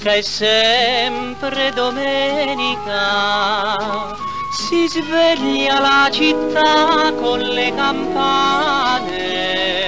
è sempre domenica, si sveglia la città con le campane.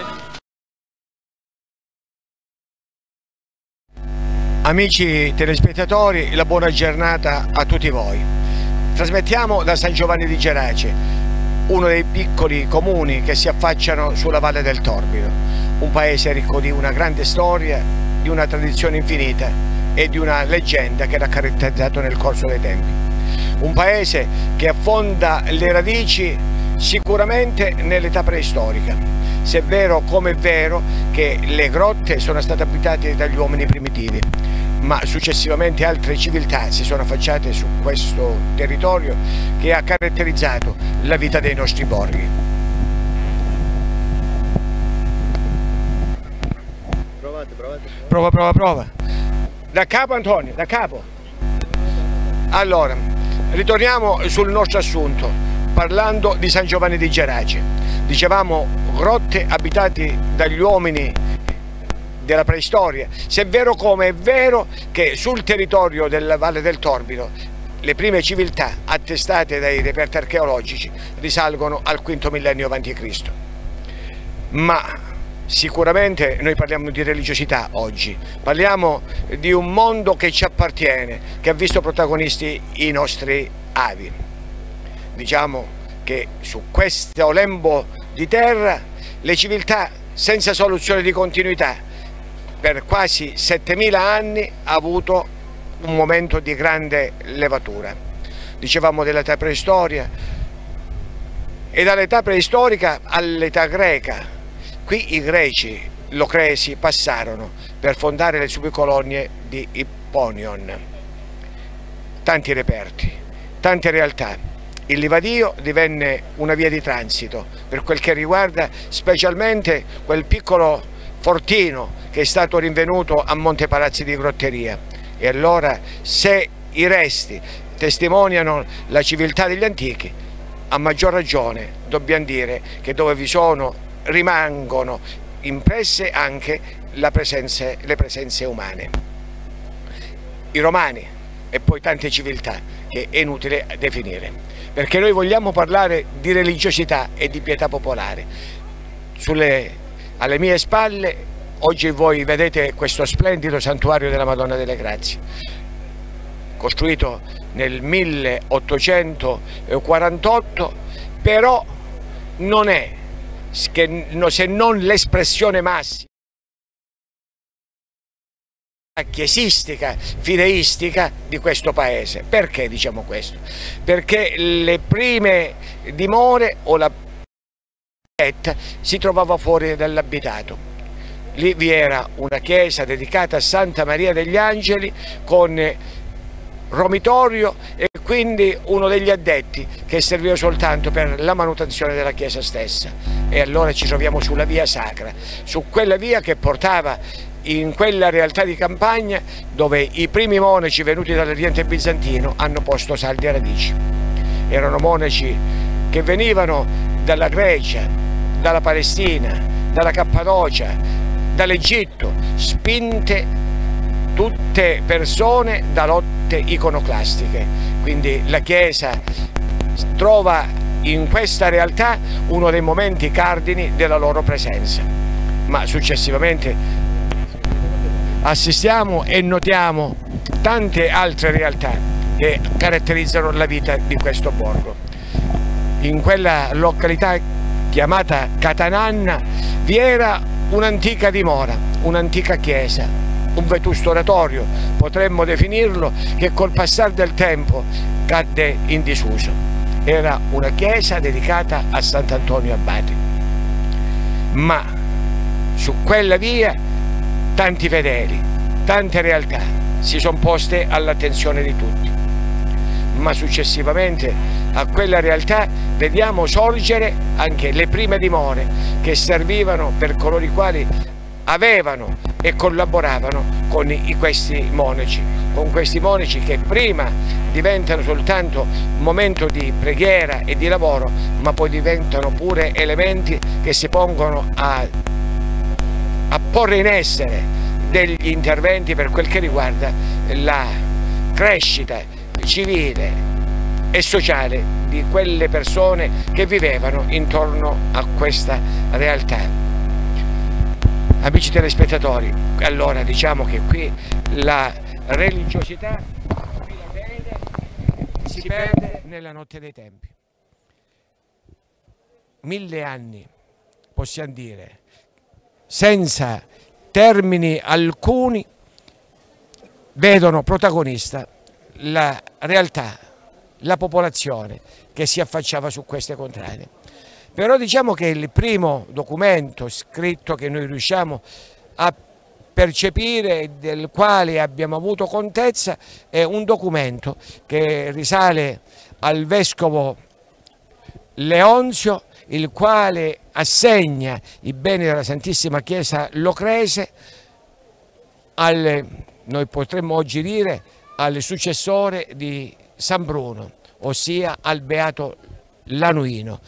Amici telespettatori, la buona giornata a tutti voi. Trasmettiamo da San Giovanni di Gerace, uno dei piccoli comuni che si affacciano sulla Valle del Torbido, un paese ricco di una grande storia, di una tradizione infinita e di una leggenda che l'ha caratterizzato nel corso dei tempi. Un paese che affonda le radici sicuramente nell'età preistorica, se è vero come è vero che le grotte sono state abitate dagli uomini primitivi, ma successivamente altre civiltà si sono affacciate su questo territorio che ha caratterizzato la vita dei nostri borghi. Prova. Da capo Antonio, da capo. Allora, ritorniamo sul nostro assunto, parlando di San Giovanni di Gerace. Dicevamo grotte abitate dagli uomini della preistoria, se è vero come è vero che sul territorio della Valle del Torbido le prime civiltà attestate dai reperti archeologici risalgono al V millennio a.C. Ma sicuramente noi parliamo di religiosità oggi, parliamo di un mondo che ci appartiene, che ha visto protagonisti i nostri avi. Diciamo che su questo lembo di terra le civiltà senza soluzione di continuità per quasi 7000 anni ha avuto un momento di grande levatura. Dicevamo dell'età preistoria e dall'età preistorica all'età greca. Qui i greci locresi passarono per fondare le subcolonie di Ipponion. Tanti reperti, tante realtà. Il Livadio divenne una via di transito per quel che riguarda specialmente quel piccolo fortino che è stato rinvenuto a Monte Palazzi di Grotteria. E allora, se i resti testimoniano la civiltà degli antichi, a maggior ragione dobbiamo dire che dove vi sono rimangono impresse anche le presenze umane. I Romani e poi tante civiltà che è inutile definire, perché noi vogliamo parlare di religiosità e di pietà popolare. Alle mie spalle oggi voi vedete questo splendido santuario della Madonna delle Grazie, costruito nel 1848, però non è se non l'espressione massima chiesistica, fideistica di questo paese. Perché diciamo questo? Perché le prime dimore o la chiesa si trovava fuori dall'abitato. Lì vi era una chiesa dedicata a Santa Maria degli Angeli con romitorio e quindi uno degli addetti che serviva soltanto per la manutenzione della chiesa stessa. E allora ci troviamo sulla via sacra, su quella via che portava in quella realtà di campagna dove i primi monaci venuti dall'Oriente bizantino hanno posto salde radici. Erano monaci che venivano dalla Grecia, dalla Palestina, dalla Cappadocia, dall'Egitto, spinte tutte persone da lotte iconoclastiche. Quindi la Chiesa trova in questa realtà uno dei momenti cardini della loro presenza. Ma successivamente assistiamo e notiamo tante altre realtà che caratterizzano la vita di questo borgo. In quella località chiamata Catananna vi era un'antica dimora, un'antica chiesa, un vetusto oratorio, potremmo definirlo, che col passare del tempo cadde in disuso. Era una chiesa dedicata a Sant'Antonio Abate. Ma su quella via tanti fedeli, tante realtà si sono poste all'attenzione di tutti. Ma successivamente a quella realtà vediamo sorgere anche le prime dimore che servivano per coloro i quali avevano e collaboravano con questi monaci che prima diventano soltanto momento di preghiera e di lavoro, ma poi diventano pure elementi che si pongono a porre in essere degli interventi per quel che riguarda la crescita civile e sociale di quelle persone che vivevano intorno a questa realtà. Amici telespettatori, allora diciamo che qui la religiosità, qui la fede si perde nella notte dei tempi. 1000 anni, possiamo dire, senza termini alcuni, vedono protagonista la realtà, la popolazione che si affacciava su queste contrade. Però diciamo che il primo documento scritto che noi riusciamo a percepire, del quale abbiamo avuto contezza, è un documento che risale al vescovo Leonzio, il quale assegna i beni della Santissima Chiesa Locrese noi potremmo oggi dire, al successore di San Bruno, ossia al Beato Lanuino.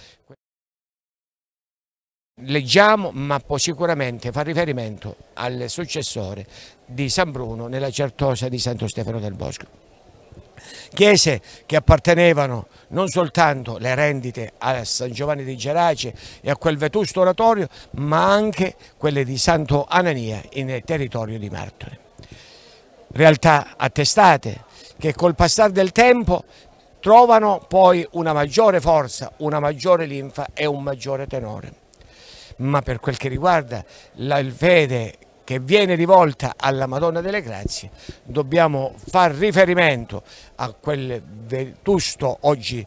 Leggiamo, ma può sicuramente fa riferimento al successore di San Bruno nella certosa di Santo Stefano del Bosco. Chiese che appartenevano non soltanto le rendite a San Giovanni di Gerace e a quel vetusto oratorio, ma anche quelle di Santo Anania in territorio di Martone. Realtà attestate che col passare del tempo trovano poi una maggiore forza, una maggiore linfa e un maggiore tenore. Ma per quel che riguarda la fede che viene rivolta alla Madonna delle Grazie, dobbiamo far riferimento a quel vetusto oggi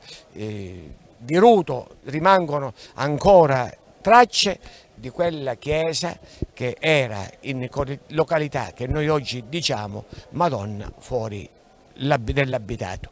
diruto, rimangono ancora tracce di quella chiesa che era in località che noi oggi diciamo Madonna fuori dell'abitato.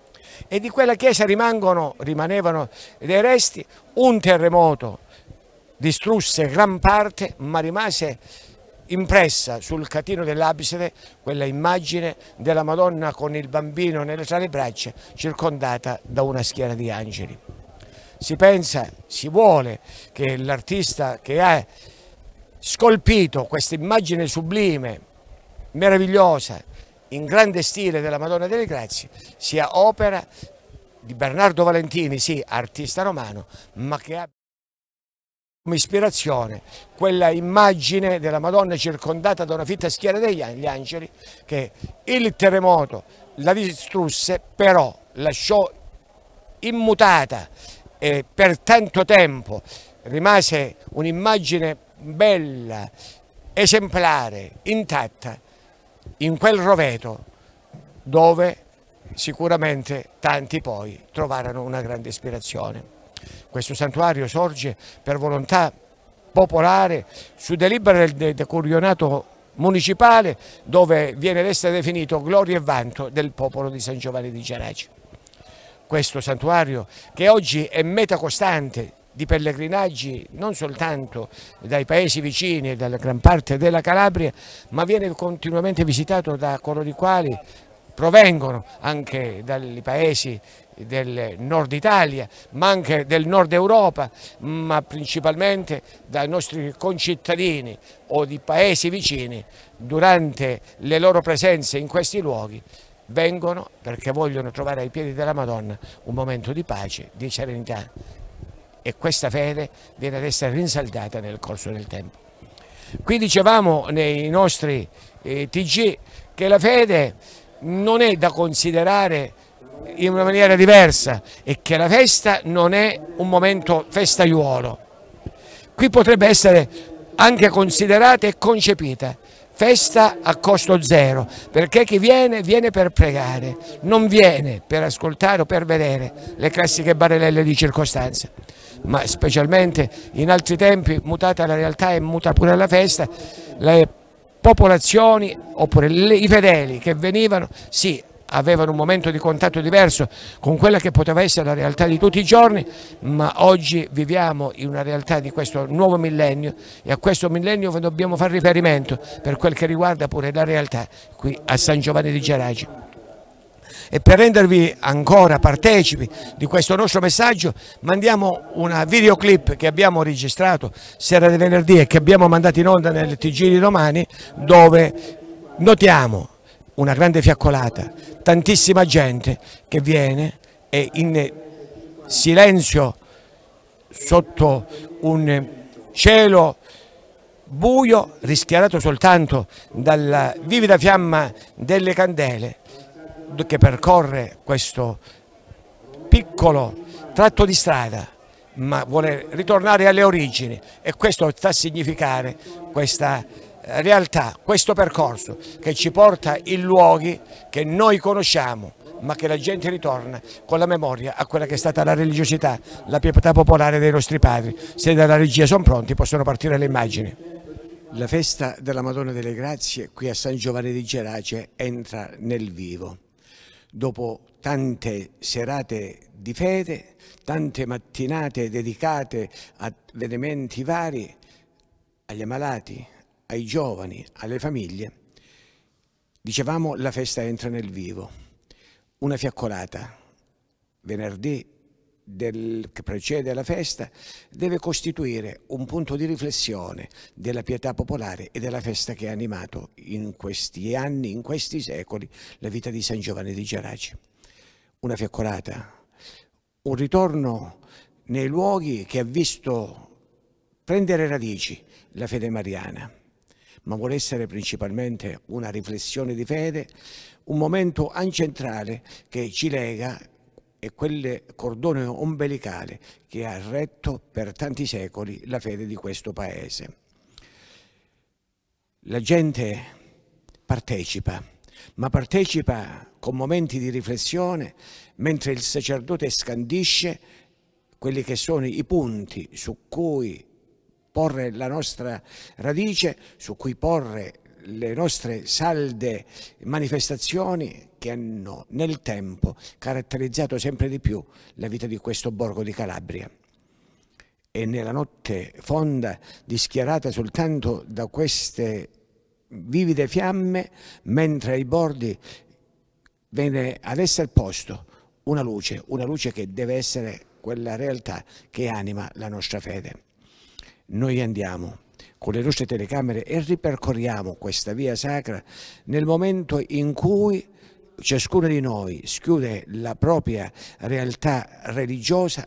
E di quella chiesa rimanevano dei resti, un terremoto distrusse gran parte, ma rimase impressa sul catino dell'abside quella immagine della Madonna con il bambino tra le braccia, circondata da una schiera di angeli. Si pensa, si vuole che l'artista che ha scolpito questa immagine sublime, meravigliosa, in grande stile della Madonna delle Grazie, sia opera di Bernardo Valentini, sì, artista romano, ma che ha come ispirazione quella immagine della Madonna circondata da una fitta schiera degli angeli, che il terremoto la distrusse, però lasciò immutata e per tanto tempo rimase un'immagine bella, esemplare, intatta in quel roveto, dove sicuramente tanti poi trovarono una grande ispirazione. Questo santuario sorge per volontà popolare su delibera del decurionato municipale, dove viene ad essere definito gloria e vanto del popolo di San Giovanni di Gerace. Questo santuario, che oggi è meta costante di pellegrinaggi non soltanto dai paesi vicini e dalla gran parte della Calabria, ma viene continuamente visitato da coloro i quali provengono anche dai paesi del nord Italia, ma anche del nord Europa, ma principalmente dai nostri concittadini o di paesi vicini. Durante le loro presenze in questi luoghi vengono perché vogliono trovare ai piedi della Madonna un momento di pace, di serenità, e questa fede viene ad essere rinsaldata nel corso del tempo. Qui dicevamo nei nostri TG che la fede non è da considerare in una maniera diversa e che la festa non è un momento festaiuolo. Qui potrebbe essere anche considerata e concepita festa a costo zero, perché chi viene per pregare, non viene per ascoltare o per vedere le classiche barellelle di circostanza, ma specialmente in altri tempi, mutata la realtà e muta pure la festa, le popolazioni oppure i fedeli che venivano, sì, avevano un momento di contatto diverso con quella che poteva essere la realtà di tutti i giorni, ma oggi viviamo in una realtà di questo nuovo millennio e a questo millennio dobbiamo fare riferimento per quel che riguarda pure la realtà qui a San Giovanni di Gerace. E per rendervi ancora partecipi di questo nostro messaggio mandiamo una videoclip che abbiamo registrato sera di venerdì e che abbiamo mandato in onda nel TG di domani, dove notiamo una grande fiaccolata, tantissima gente che viene e in silenzio sotto un cielo buio rischiarato soltanto dalla vivida fiamma delle candele che percorre questo piccolo tratto di strada, ma vuole ritornare alle origini, e questo sta a significare questa realtà, questo percorso che ci porta in luoghi che noi conosciamo, ma che la gente ritorna con la memoria a quella che è stata la religiosità, la pietà popolare dei nostri padri. Se dalla regia sono pronti possono partire le immagini. La festa della Madonna delle Grazie qui a San Giovanni di Gerace entra nel vivo. Dopo tante serate di fede, tante mattinate dedicate a avvenimenti vari, agli ammalati, ai giovani, alle famiglie, dicevamo la festa entra nel vivo. Una fiaccolata venerdì che precede la festa deve costituire un punto di riflessione della pietà popolare e della festa che ha animato in questi anni, in questi secoli, la vita di San Giovanni di Gerace. Una fiaccolata, un ritorno nei luoghi che ha visto prendere radici la fede mariana, ma vuole essere principalmente una riflessione di fede, un momento ancestrale che ci lega e quel cordone ombelicale che ha retto per tanti secoli la fede di questo paese. La gente partecipa, ma partecipa con momenti di riflessione mentre il sacerdote scandisce quelli che sono i punti su cui porre la nostra radice, su cui porre le nostre salde manifestazioni che hanno nel tempo caratterizzato sempre di più la vita di questo borgo di Calabria. E nella notte fonda, dischiarata soltanto da queste vivide fiamme, mentre ai bordi viene ad essere posto una luce che deve essere quella realtà che anima la nostra fede. Noi andiamo con le nostre telecamere e ripercorriamo questa via sacra nel momento in cui ciascuno di noi schiude la propria realtà religiosa,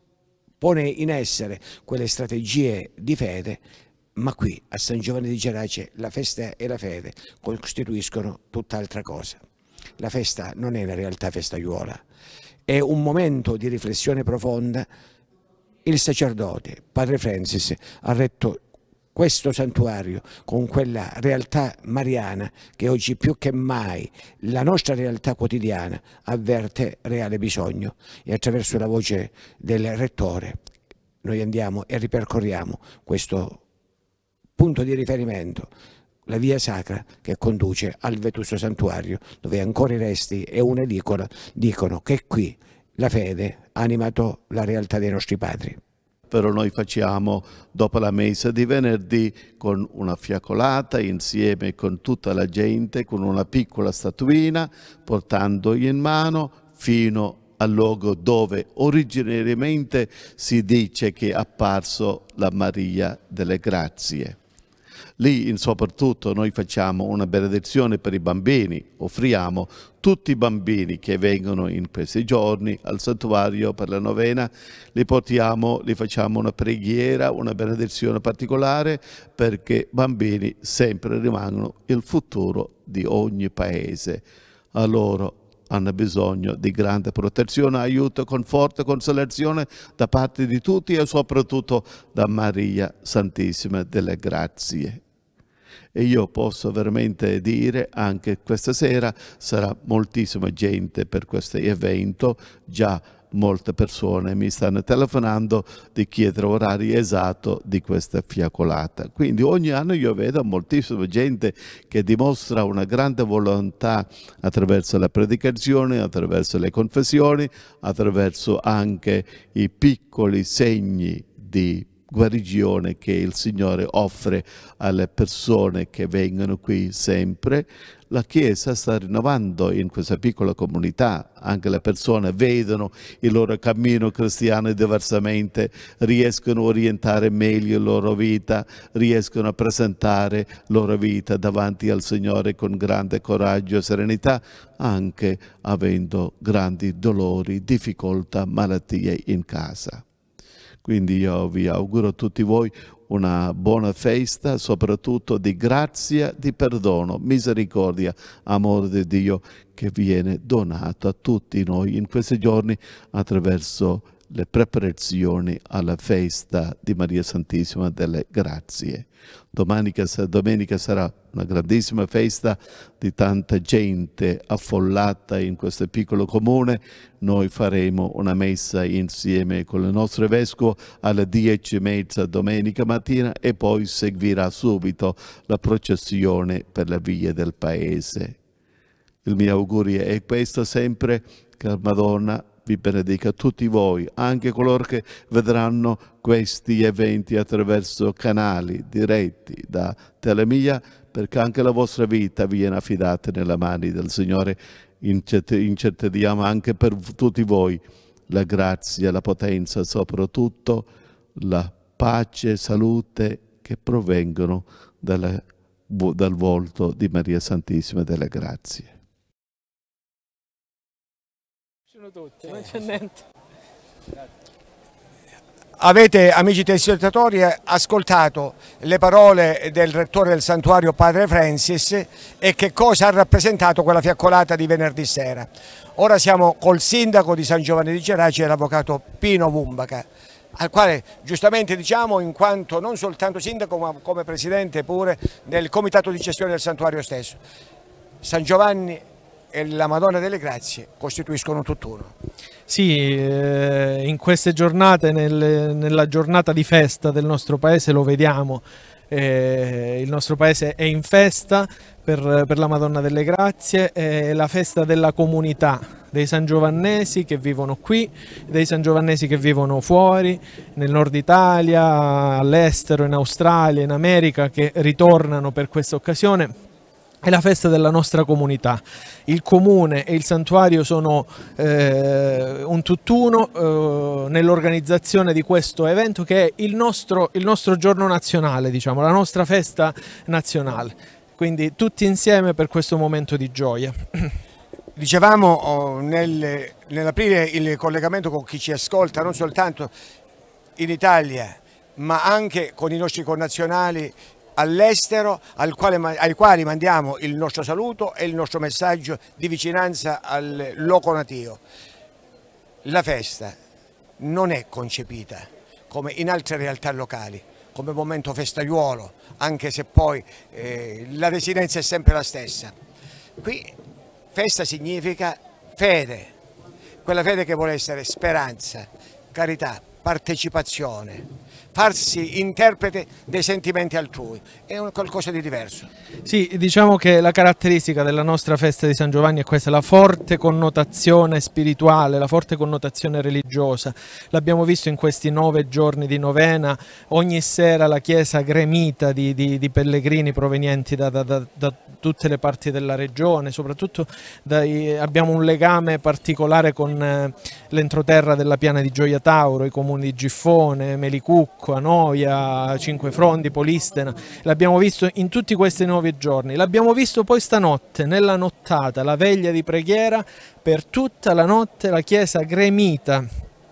pone in essere quelle strategie di fede, ma qui a San Giovanni di Gerace la festa e la fede costituiscono tutt'altra cosa. La festa non è una realtà festaiuola, è un momento di riflessione profonda. Il sacerdote, Padre Francis, ha retto questo santuario con quella realtà mariana che oggi più che mai la nostra realtà quotidiana avverte reale bisogno, e attraverso la voce del Rettore noi andiamo e ripercorriamo questo punto di riferimento, la via sacra che conduce al vetusto santuario, dove ancora i resti e un'edicola dicono che qui la fede ha animato la realtà dei nostri padri. Però noi facciamo dopo la messa di venerdì con una fiaccolata insieme con tutta la gente, con una piccola statuina, portando in mano fino al luogo dove originariamente si dice che è apparso la Maria delle Grazie. Lì, soprattutto, noi facciamo una benedizione per i bambini, offriamo tutti i bambini che vengono in questi giorni al santuario per la novena, li portiamo, li facciamo una preghiera, una benedizione particolare, perché bambini sempre rimangono il futuro di ogni paese. A loro hanno bisogno di grande protezione, aiuto, conforto, consolazione da parte di tutti e soprattutto da Maria Santissima delle Grazie. E io posso veramente dire anche questa sera sarà moltissima gente per questo evento, già molte persone mi stanno telefonando di chiedere orari esatto di questa fiaccolata. Quindi ogni anno io vedo moltissima gente che dimostra una grande volontà attraverso la predicazione, attraverso le confessioni, attraverso anche i piccoli segni di guarigione che il Signore offre alle persone che vengono qui sempre. La Chiesa sta rinnovando in questa piccola comunità, anche le persone vedono il loro cammino cristiano diversamente, riescono a orientare meglio la loro vita, riescono a presentare la loro vita davanti al Signore con grande coraggio e serenità, anche avendo grandi dolori, difficoltà, malattie in casa. Quindi io vi auguro a tutti voi una buona festa, soprattutto di grazia, di perdono, misericordia, amore di Dio che viene donato a tutti noi in questi giorni attraverso le preparazioni alla festa di Maria Santissima delle Grazie. Domenica sarà una grandissima festa di tanta gente affollata in questo piccolo comune. Noi faremo una messa insieme con il nostro vescovo alle 10:30 domenica mattina e poi seguirà subito la processione per le vie del paese. Il mio augurio è questo sempre, che la Madonna vi benedica tutti voi, anche coloro che vedranno questi eventi attraverso canali diretti da Telemia, perché anche la vostra vita viene affidata nelle mani del Signore. Intercediamo anche per tutti voi la grazia, la potenza, soprattutto la pace e salute che provengono dal volto di Maria Santissima delle Grazie. Tutti, non c'è niente. Avete, amici telespettatori, ascoltato le parole del rettore del santuario, padre Francis, e che cosa ha rappresentato quella fiaccolata di venerdì sera. Ora siamo col sindaco di San Giovanni di Gerace e l'avvocato Pino Vumbaca, al quale giustamente diciamo in quanto non soltanto sindaco ma come presidente pure del comitato di gestione del santuario stesso. San Giovanni e la Madonna delle Grazie costituiscono tutt'uno. Sì, in queste giornate, nella giornata di festa del nostro paese lo vediamo, il nostro paese è in festa per la Madonna delle Grazie, è la festa della comunità, dei sangiovannesi che vivono qui, dei sangiovannesi che vivono fuori, nel nord Italia, all'estero, in Australia, in America, che ritornano per questa occasione. È la festa della nostra comunità. Il comune e il santuario sono un tutt'uno nell'organizzazione di questo evento che è il nostro giorno nazionale, diciamo, la nostra festa nazionale. Quindi tutti insieme per questo momento di gioia. Dicevamo nell'aprire il collegamento con chi ci ascolta, non soltanto in Italia, ma anche con i nostri connazionali all'estero, ai quali mandiamo il nostro saluto e il nostro messaggio di vicinanza al loco natio. La festa non è concepita come in altre realtà locali, come momento festaiuolo, anche se poi la residenza è sempre la stessa. Qui festa significa fede, quella fede che vuole essere speranza, carità, partecipazione, farsi interprete dei sentimenti altrui, è qualcosa di diverso. Sì, diciamo che la caratteristica della nostra festa di San Giovanni è questa, la forte connotazione spirituale, la forte connotazione religiosa. L'abbiamo visto in questi 9 giorni di novena, ogni sera la chiesa gremita di pellegrini provenienti da tutte le parti della regione, soprattutto abbiamo un legame particolare con l'entroterra della Piana di Gioia Tauro, i comuni di Giffone, Melicucco, Anoia, Cinquefrondi, Polistena. L'abbiamo visto in tutti questi 9 giorni, l'abbiamo visto poi stanotte nella nottata, la veglia di preghiera, per tutta la notte la chiesa gremita.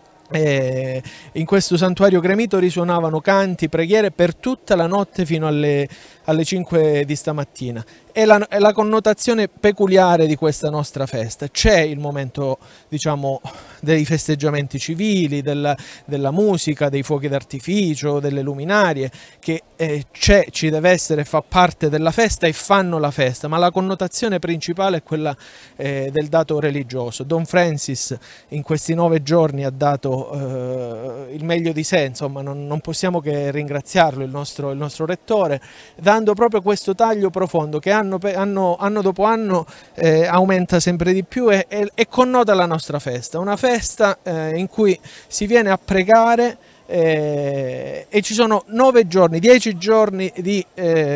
In questo santuario gremito risuonavano canti, preghiere per tutta la notte fino alle 5 di stamattina. È la connotazione peculiare di questa nostra festa. C'è il momento, diciamo, dei festeggiamenti civili, della musica, dei fuochi d'artificio, delle luminarie, che ci deve essere, fa parte della festa e fanno la festa, ma la connotazione principale è quella del dato religioso. Don Francis in questi 9 giorni ha dato il meglio di sé, insomma, non possiamo che ringraziarlo, il nostro rettore, dando proprio questo taglio profondo che anno dopo anno aumenta sempre di più e connota la nostra festa, una festa in cui si viene a pregare e ci sono 9 giorni, 10 giorni di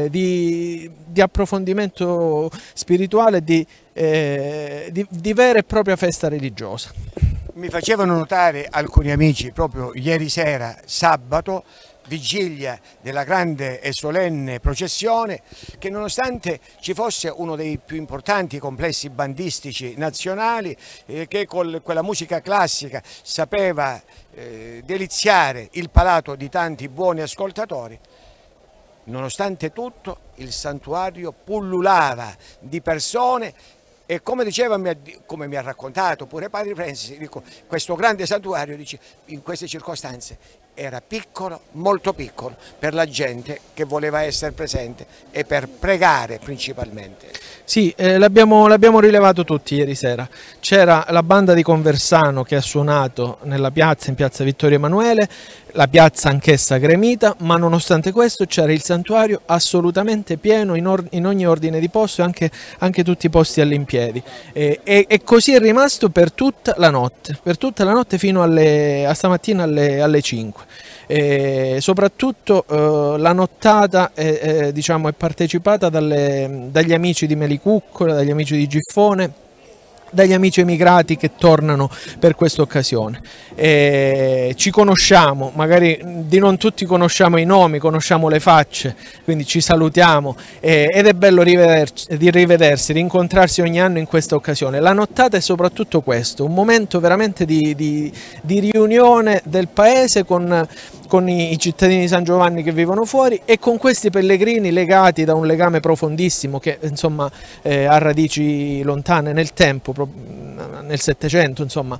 approfondimento spirituale, di vera e propria festa religiosa. Mi facevano notare alcuni amici proprio ieri sera, sabato, vigilia della grande e solenne processione, che nonostante ci fosse uno dei più importanti complessi bandistici nazionali che con quella musica classica sapeva deliziare il palato di tanti buoni ascoltatori, nonostante tutto il santuario pullulava di persone. E come diceva, come mi ha raccontato pure Padre Francis, dico, questo grande santuario, dice, in queste circostanze era piccolo, molto piccolo, per la gente che voleva essere presente e per pregare principalmente. Sì, l'abbiamo rilevato tutti ieri sera. C'era la banda di Conversano che ha suonato nella piazza, in piazza Vittorio Emanuele, la piazza anch'essa gremita, ma nonostante questo c'era il santuario assolutamente pieno in ogni ordine di posto, anche tutti i posti all'impiedi. E così è rimasto per tutta la notte fino a stamattina alle 5. Soprattutto la nottata diciamo, è partecipata dagli amici di Melicuccola, dagli amici di Giffone, dagli amici emigrati che tornano per questa occasione. Ci conosciamo, magari di non tutti conosciamo i nomi, conosciamo le facce, quindi ci salutiamo ed è bello rivedersi, rincontrarsi ogni anno in questa occasione. La nottata è soprattutto questo, un momento veramente di riunione del paese con i cittadini di San Giovanni che vivono fuori e con questi pellegrini legati da un legame profondissimo che insomma ha radici lontane nel tempo, nel Settecento, insomma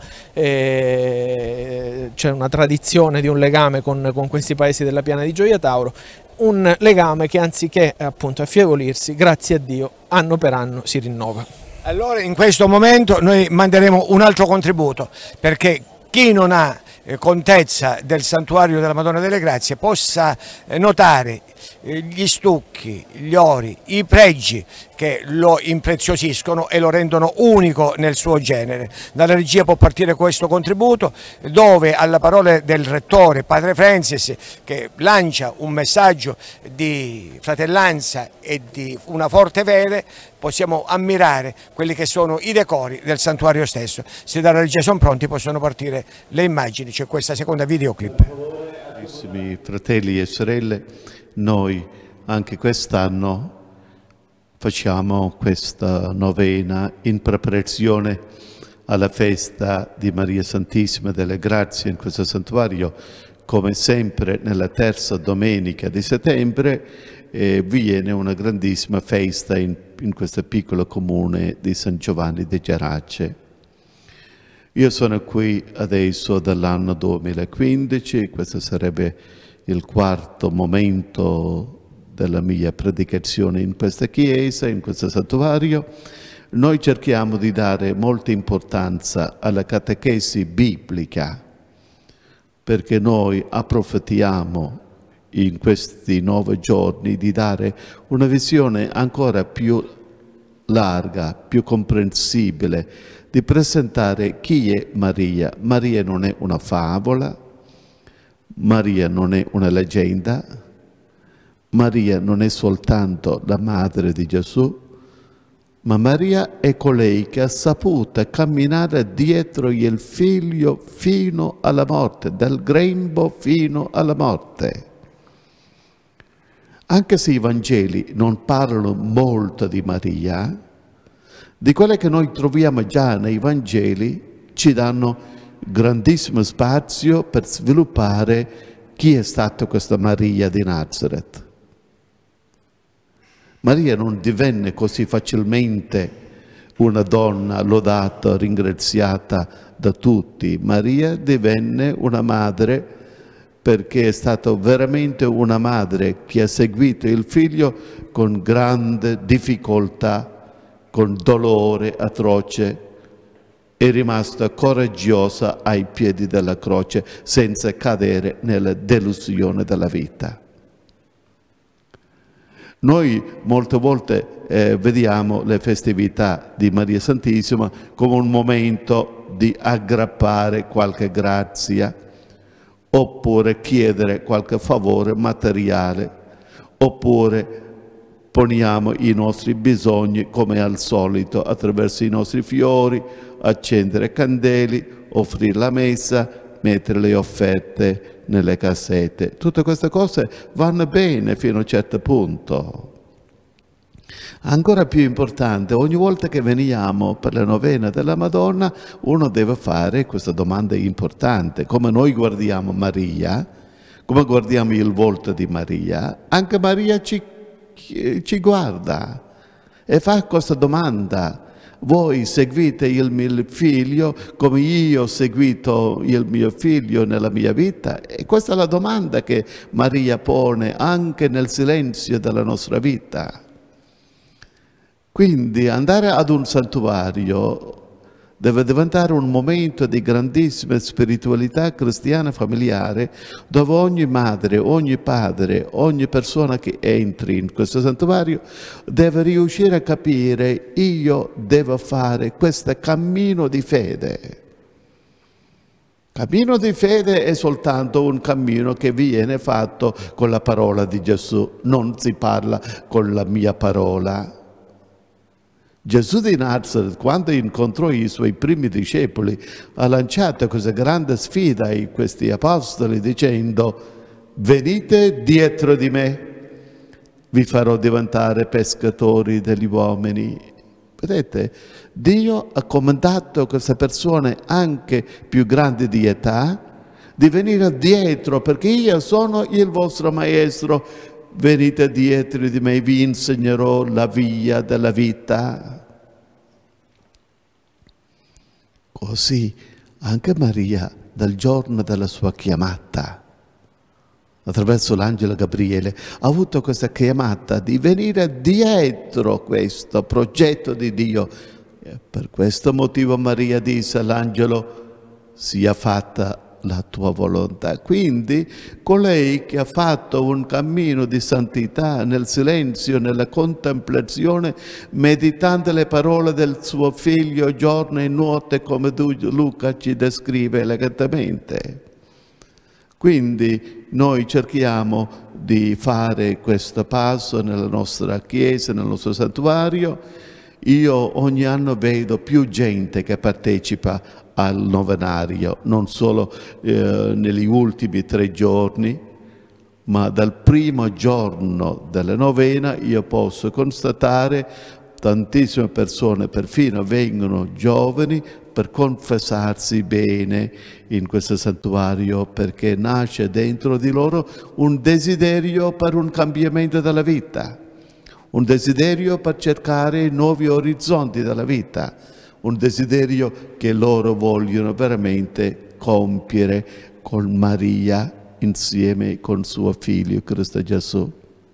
c'è una tradizione di un legame con questi paesi della piana di Gioia Tauro, un legame che anziché appunto affievolirsi, grazie a Dio, anno per anno si rinnova. Allora in questo momento noi manderemo un altro contributo perché chi non ha contezza del santuario della Madonna delle Grazie possa notare gli stucchi, gli ori, i pregi che lo impreziosiscono e lo rendono unico nel suo genere. Dalla regia può partire questo contributo dove alla parola del rettore Padre Francis, che lancia un messaggio di fratellanza e di una forte fede, possiamo ammirare quelli che sono i decori del santuario stesso. Se dalla regia sono pronti possono partire le immagini, c'è questa seconda videoclip. Carissimi fratelli e sorelle, noi anche quest'anno facciamo questa novena in preparazione alla festa di Maria Santissima delle Grazie in questo santuario. Come sempre nella terza domenica di settembre viene una grandissima festa in questo piccolo comune di San Giovanni di Gerace. Io sono qui adesso dall'anno 2015, questo sarebbe il quarto momento della mia predicazione in questa chiesa, in questo santuario. Noi cerchiamo di dare molta importanza alla catechesi biblica, perché noi approfittiamo in questi 9 giorni di dare una visione ancora più larga, più comprensibile, di presentare chi è Maria. Maria non è una favola, Maria non è una leggenda, Maria non è soltanto la madre di Gesù, ma Maria è colei che ha saputo camminare dietro il figlio fino alla morte, dal grembo fino alla morte. Anche se i Vangeli non parlano molto di Maria, di quelle che noi troviamo già nei Vangeli ci danno grandissimo spazio per sviluppare chi è stata questa Maria di Nazareth. Maria non divenne così facilmente una donna lodata, ringraziata da tutti. Maria divenne una madre perché è stata veramente una madre che ha seguito il figlio con grande difficoltà, con dolore atroce, è rimasta coraggiosa ai piedi della croce senza cadere nella delusione della vita. Noi molte volte vediamo le festività di Maria Santissima come un momento di aggrappare qualche grazia, oppure chiedere qualche favore materiale, oppure poniamo i nostri bisogni come al solito attraverso i nostri fiori, accendere candeli, offrire la messa, mettere le offerte nelle cassette. Tutte queste cose vanno bene fino a un certo punto. Ancora più importante, ogni volta che veniamo per la novena della Madonna, uno deve fare questa domanda importante. Come noi guardiamo Maria, come guardiamo il volto di Maria, anche Maria ci guarda e fa questa domanda: voi seguite il mio figlio come io ho seguito il mio figlio nella mia vita? E questa è la domanda che Maria pone anche nel silenzio della nostra vita. Quindi andare ad un santuario deve diventare un momento di grandissima spiritualità cristiana familiare, dove ogni madre, ogni padre, ogni persona che entri in questo santuario deve riuscire a capire: io devo fare questo cammino di fede. Cammino di fede è soltanto un cammino che viene fatto con la parola di Gesù, non si parla con la mia parola. Gesù di Nazareth, quando incontrò i suoi primi discepoli, ha lanciato questa grande sfida a questi apostoli dicendo: venite dietro di me, vi farò diventare pescatori degli uomini. Vedete, Dio ha comandato a queste persone anche più grandi di età di venire dietro, perché io sono il vostro maestro. Venite dietro di me, vi insegnerò la via della vita. Così anche Maria, dal giorno della sua chiamata, attraverso l'angelo Gabriele, ha avuto questa chiamata di venire dietro questo progetto di Dio. E per questo motivo Maria disse all'angelo: sia fatta la tua volontà. Quindi colei che ha fatto un cammino di santità nel silenzio, nella contemplazione, meditando le parole del suo figlio giorno e notte, come Luca ci descrive elegantemente. Quindi noi cerchiamo di fare questo passo nella nostra chiesa, nel nostro santuario. Io ogni anno vedo più gente che partecipa al novenario, non solo negli ultimi 3 giorni, ma dal primo giorno della novena io posso constatare tantissime persone, perfino vengono giovani, per confessarsi bene in questo santuario, perché nasce dentro di loro un desiderio per un cambiamento della vita, un desiderio per cercare nuovi orizzonti della vita, un desiderio che loro vogliono veramente compiere con Maria insieme con suo figlio Cristo Gesù.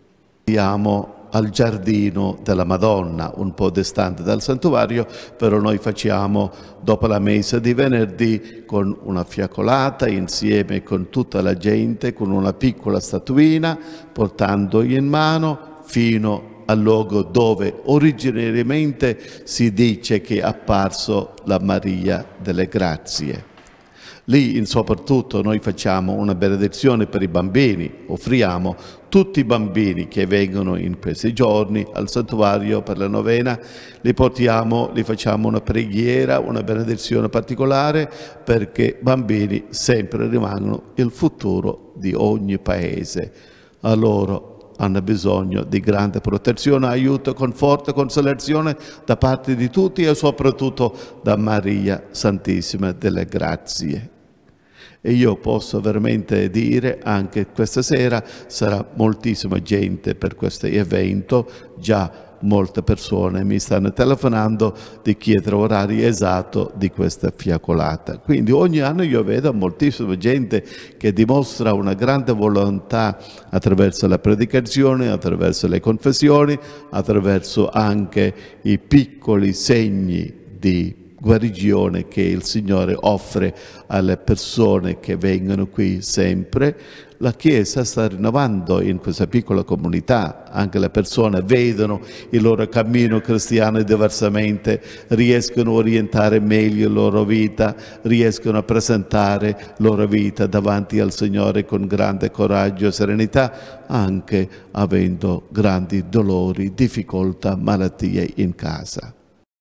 Siamo al giardino della Madonna, un po' distante dal santuario, però noi facciamo dopo la messa di venerdì con una fiaccolata insieme con tutta la gente, con una piccola statuina, portando in mano fino al luogo dove originariamente si dice che è apparso la Maria delle Grazie. Lì, soprattutto, noi facciamo una benedizione per i bambini, offriamo tutti i bambini che vengono in questi giorni al santuario per la novena, li portiamo, li facciamo una preghiera, una benedizione particolare, perché bambini sempre rimangono il futuro di ogni paese. A loro hanno bisogno di grande protezione, aiuto, conforto, consolazione da parte di tutti e soprattutto da Maria Santissima delle Grazie. E io posso veramente dire, anche questa sera sarà moltissima gente per questo evento, già molte persone mi stanno telefonando di chiedere orari esatto di questa fiaccolata. Quindi ogni anno io vedo moltissima gente che dimostra una grande volontà attraverso la predicazione, attraverso le confessioni, attraverso anche i piccoli segni di guarigione che il Signore offre alle persone che vengono qui sempre. la Chiesa sta rinnovando in questa piccola comunità, anche le persone vedono il loro cammino cristiano diversamente, riescono a orientare meglio la loro vita, riescono a presentare la loro vita davanti al Signore con grande coraggio e serenità, anche avendo grandi dolori, difficoltà, malattie in casa.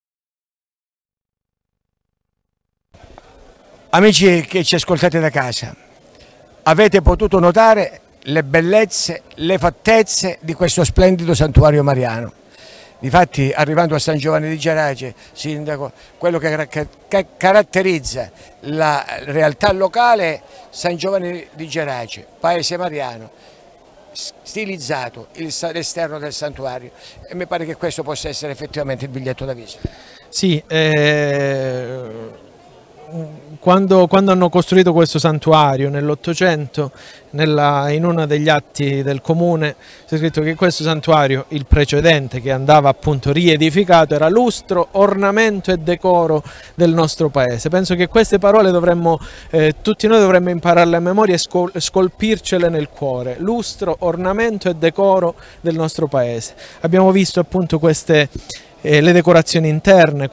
Amici che ci ascoltate da casa, avete potuto notare le bellezze, le fattezze di questo splendido santuario mariano. Difatti, arrivando a San Giovanni di Gerace, sindaco, quello che caratterizza la realtà locale, San Giovanni di Gerace, paese mariano, stilizzato l'esterno del santuario, e mi pare che questo possa essere effettivamente il biglietto da visita. Sì, quando hanno costruito questo santuario nell'800, in uno degli atti del comune c'è scritto che questo santuario, il precedente che andava appunto riedificato, era lustro, ornamento e decoro del nostro paese. Penso che queste parole tutti noi dovremmo impararle a memoria e scolpircele nel cuore: lustro, ornamento e decoro del nostro paese. Abbiamo visto appunto le decorazioni interne,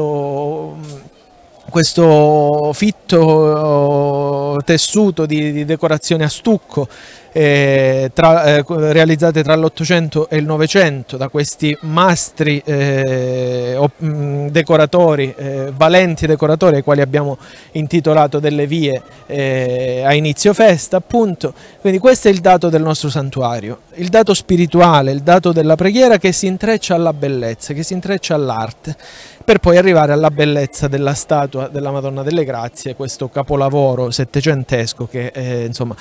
questo fitto tessuto di decorazioni a stucco realizzate tra l'800 e il 900 da questi mastri decoratori, valenti decoratori, ai quali abbiamo intitolato delle vie a inizio festa, appunto. Quindi questo è il dato del nostro santuario, il dato spirituale, il dato della preghiera che si intreccia alla bellezza, che si intreccia all'arte, per poi arrivare alla bellezza della statua della Madonna delle Grazie, questo capolavoro settecentesco che insomma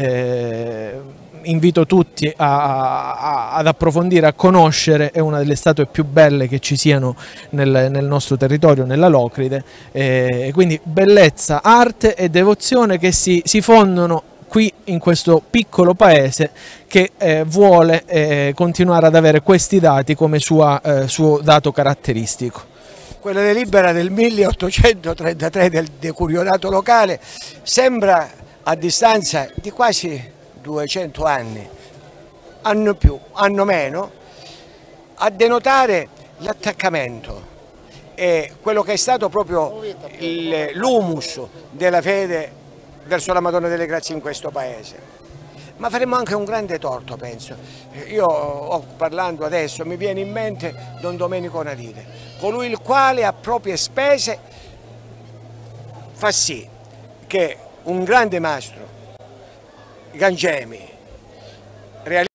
invito tutti ad approfondire, a conoscere. È una delle statue più belle che ci siano nel nostro territorio, nella Locride, quindi bellezza, arte e devozione che si fondono qui in questo piccolo paese che vuole continuare ad avere questi dati come suo dato caratteristico. Quella delibera del 1833 del decurionato locale sembra, a distanza di quasi 200 anni, anno più, anno meno, a denotare l'attaccamento e quello che è stato proprio l'humus della fede verso la Madonna delle Grazie in questo paese. Ma faremo anche un grande torto, penso. Io, parlando adesso, mi viene in mente Don Domenico Nadile, colui il quale a proprie spese fa sì che un grande mastro, Gangemi, realizza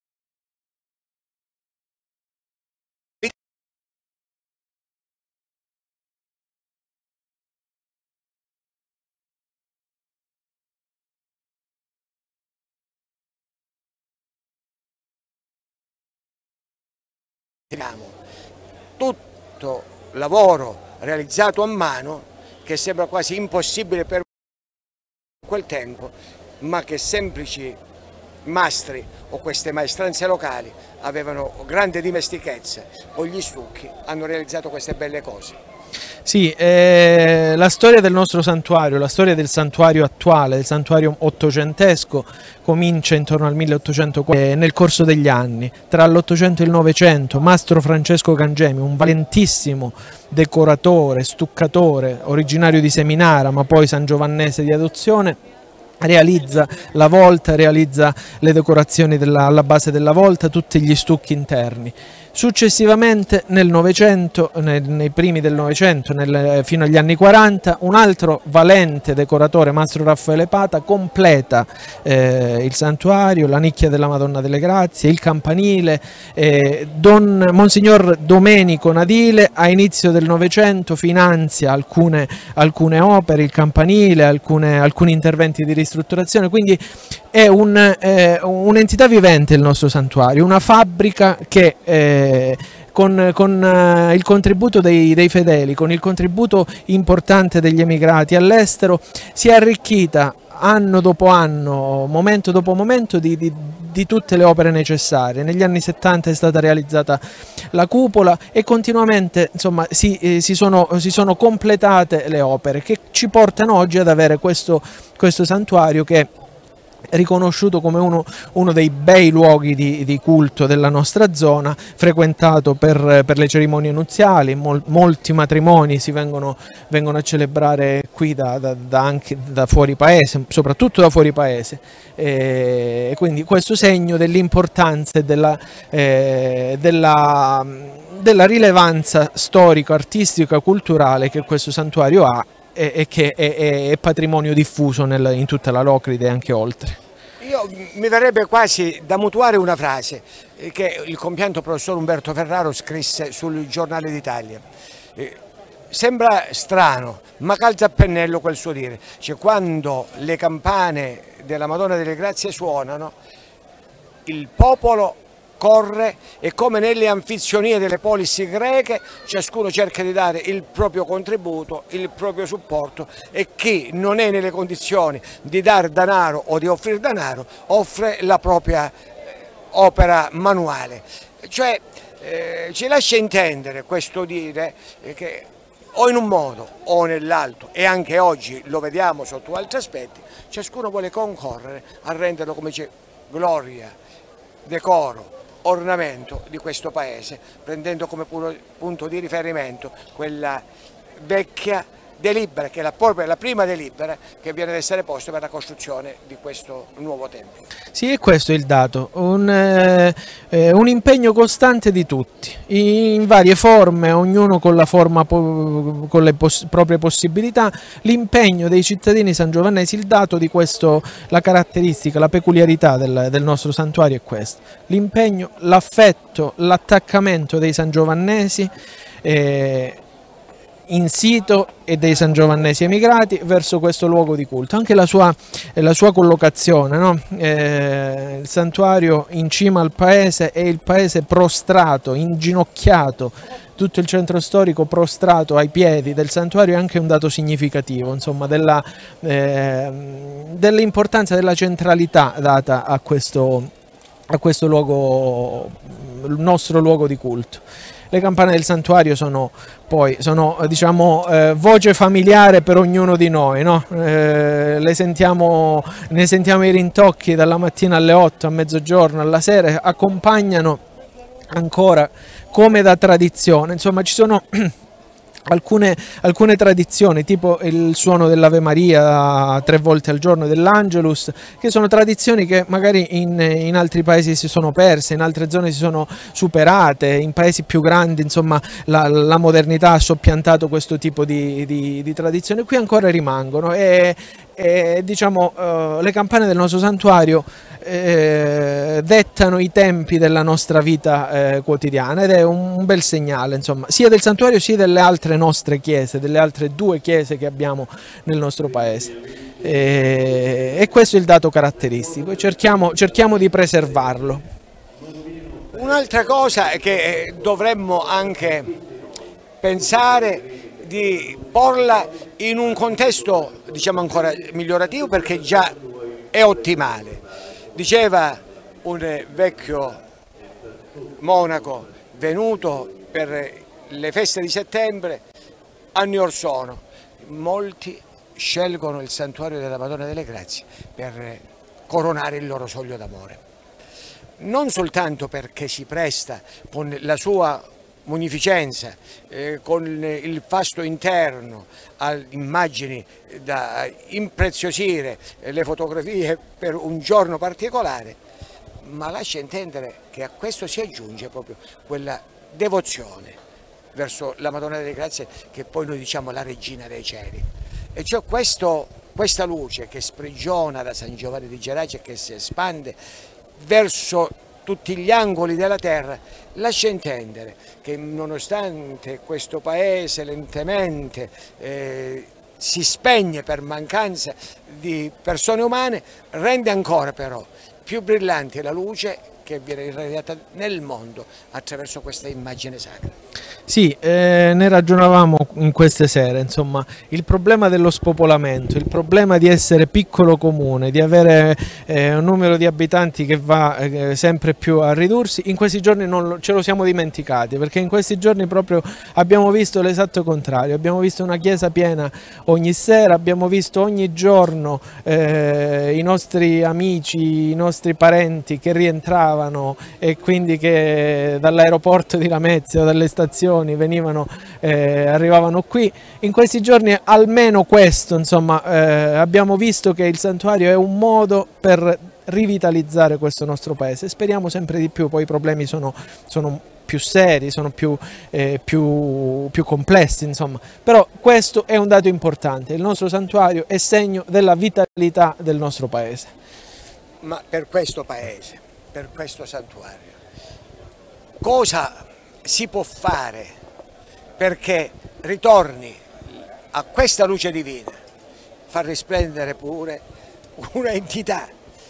tutto lavoro realizzato a mano che sembra quasi impossibile per quel tempo, ma che semplici mastri o queste maestranze locali avevano grande dimestichezza con gli stucchi, hanno realizzato queste belle cose. Sì, la storia del nostro santuario, la storia del santuario attuale, del santuario ottocentesco, comincia intorno al 1840. Nel corso degli anni, tra l'800 e il 900, Mastro Francesco Gangemi, un valentissimo decoratore, stuccatore, originario di Seminara, ma poi sangiovannese di adozione, realizza la volta, realizza le decorazioni alla base della volta, tutti gli stucchi interni. Successivamente nel Novecento, nei primi del Novecento, fino agli anni 40, un altro valente decoratore, Mastro Raffaele Pata, completa il santuario, la nicchia della Madonna delle Grazie, il campanile. Monsignor Domenico Nadile a inizio del Novecento finanzia alcune opere, il campanile, alcuni interventi di ristrutturazione, quindi è un'entità vivente il nostro santuario, una fabbrica che con il contributo dei fedeli, con il contributo importante degli emigrati all'estero, si è arricchita anno dopo anno, momento dopo momento di tutte le opere necessarie. Negli anni 70 è stata realizzata la cupola e continuamente, insomma, si sono completate le opere che ci portano oggi ad avere questo santuario che riconosciuto come uno dei bei luoghi di culto della nostra zona, frequentato per le cerimonie nuziali. Molti matrimoni si vengono a celebrare qui anche da fuori paese, soprattutto da fuori paese, e quindi questo segno dell'importanza e della rilevanza storico-artistica, culturale che questo santuario ha, e che è patrimonio diffuso in tutta la Locride e anche oltre. Mi verrebbe quasi da mutuare una frase che il compianto professor Umberto Ferraro scrisse sul Giornale d'Italia. Sembra strano, ma calza a pennello quel suo dire. Cioè, quando le campane della Madonna delle Grazie suonano, il popolo corre, e come nelle anfizionie delle polis greche ciascuno cerca di dare il proprio contributo, il proprio supporto, e chi non è nelle condizioni di dare denaro o di offrire denaro offre la propria opera manuale. Cioè ci lascia intendere questo dire che o in un modo o nell'altro, e anche oggi lo vediamo sotto altri aspetti, ciascuno vuole concorrere a renderlo, come dice, gloria, decoro, ornamento di questo paese, prendendo come punto di riferimento quella vecchia delibera, che è proprio la prima delibera che viene ad essere posta per la costruzione di questo nuovo tempio. Sì, e questo è il dato, un impegno costante di tutti, in varie forme, ognuno con la forma, con le proprie possibilità. L'impegno dei cittadini sangiovannesi, il dato di questo, la caratteristica, la peculiarità del nostro santuario è questo: l'impegno, l'affetto, l'attaccamento dei sangiovannesi in sito e dei sangiovannesi emigrati verso questo luogo di culto. Anche la sua collocazione, no? Il santuario in cima al paese, e il paese prostrato, inginocchiato, tutto il centro storico prostrato ai piedi del santuario, è anche un dato significativo, insomma, dell'importanza, della centralità data a questo luogo, il nostro luogo di culto. Le campane del santuario sono diciamo, voce familiare per ognuno di noi, no? Ne sentiamo i rintocchi dalla mattina alle 8, a mezzogiorno, alla sera, accompagnano ancora come da tradizione. Insomma, ci sono alcune tradizioni, tipo il suono dell'Ave Maria 3 volte al giorno, dell'Angelus, che sono tradizioni che magari in altri paesi si sono perse, in altre zone si sono superate, in paesi più grandi, insomma, la modernità ha soppiantato questo tipo di tradizioni. Qui ancora rimangono, e diciamo, le campane del nostro santuario dettano i tempi della nostra vita quotidiana, ed è un bel segnale, insomma, sia del santuario sia delle altre nostre chiese, delle altre 2 chiese che abbiamo nel nostro paese, e questo è il dato caratteristico, cerchiamo di preservarlo. Un'altra cosa è che dovremmo anche pensare di porla in un contesto, diciamo, ancora migliorativo, perché già è ottimale. Diceva un vecchio monaco venuto per le feste di settembre anni or sono: molti scelgono il santuario della Madonna delle Grazie per coronare il loro soglio d'amore, non soltanto perché si presta con la sua munificenza, con il fasto interno, a immagini da impreziosire le fotografie per un giorno particolare, ma lascia intendere che a questo si aggiunge proprio quella devozione verso la Madonna delle Grazie, che poi noi diciamo la regina dei cieli, e cioè questa luce che sprigiona da San Giovanni di Gerace e che si espande verso tutti gli angoli della terra, lascia intendere che nonostante questo paese lentamente si spegne per mancanza di persone umane, rende ancora però più brillante la luce che viene irradiata nel mondo attraverso questa immagine sacra. Sì, ne ragionavamo in queste sere, insomma, il problema dello spopolamento, il problema di essere piccolo comune, di avere un numero di abitanti che va sempre più a ridursi, in questi giorni ce lo siamo dimenticati, perché in questi giorni proprio abbiamo visto l'esatto contrario, abbiamo visto una chiesa piena ogni sera, abbiamo visto ogni giorno i nostri amici, i nostri parenti che rientravano e quindi che dall'aeroporto di Lamezia o dalle stazioni arrivavano qui. In questi giorni almeno questo, insomma, abbiamo visto che il santuario è un modo per rivitalizzare questo nostro paese. Speriamo sempre di più, poi i problemi sono più seri, sono più complessi, insomma, però questo è un dato importante. Il nostro santuario è segno della vitalità del nostro paese. Ma per questo paese, per questo santuario, cosa si può fare perché ritorni a questa luce divina, far risplendere pure una entità,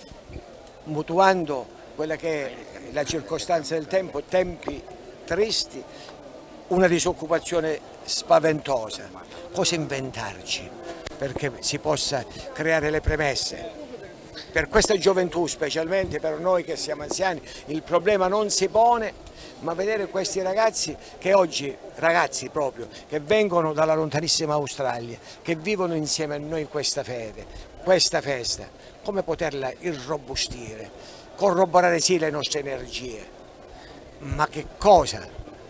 mutuando quella che è la circostanza del tempo, tempi tristi, una disoccupazione spaventosa. Cosa inventarci perché si possa creare le premesse? Per questa gioventù, specialmente per noi che siamo anziani, il problema non si pone, ma vedere questi ragazzi che oggi, ragazzi proprio, che vengono dalla lontanissima Australia, che vivono insieme a noi questa fede, questa festa, come poterla irrobustire, corroborare sì le nostre energie, ma che cosa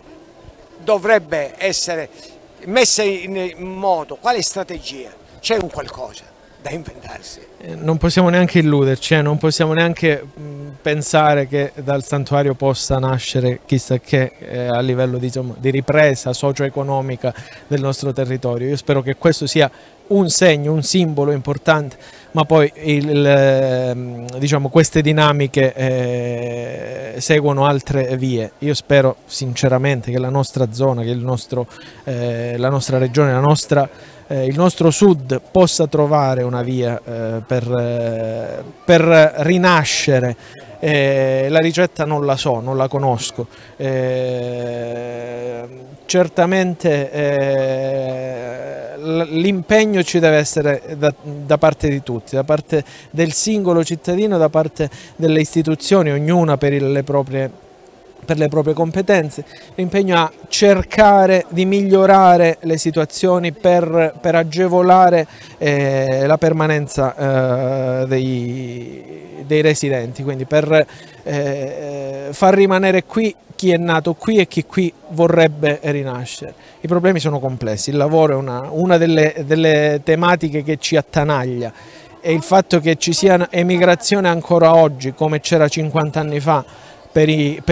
dovrebbe essere messa in moto, quale strategia? C'è un qualcosa da inventarsi. Non possiamo neanche illuderci, non possiamo neanche pensare che dal santuario possa nascere chissà che a livello di ripresa socio-economica del nostro territorio. Io spero che questo sia un segno, un simbolo importante, ma poi diciamo, queste dinamiche seguono altre vie. Io spero sinceramente che la nostra zona, che la nostra regione, il nostro sud possa trovare una via per rinascere. La ricetta non la so, non la conosco, certamente l'impegno ci deve essere da parte di tutti, da parte del singolo cittadino, da parte delle istituzioni, ognuna per le proprie competenze, l'impegno a cercare di migliorare le situazioni per agevolare la permanenza dei residenti, quindi per far rimanere qui chi è nato qui e chi qui vorrebbe rinascere. I problemi sono complessi, il lavoro è una delle tematiche che ci attanaglia, e il fatto che ci sia emigrazione ancora oggi come c'era 50 anni fa per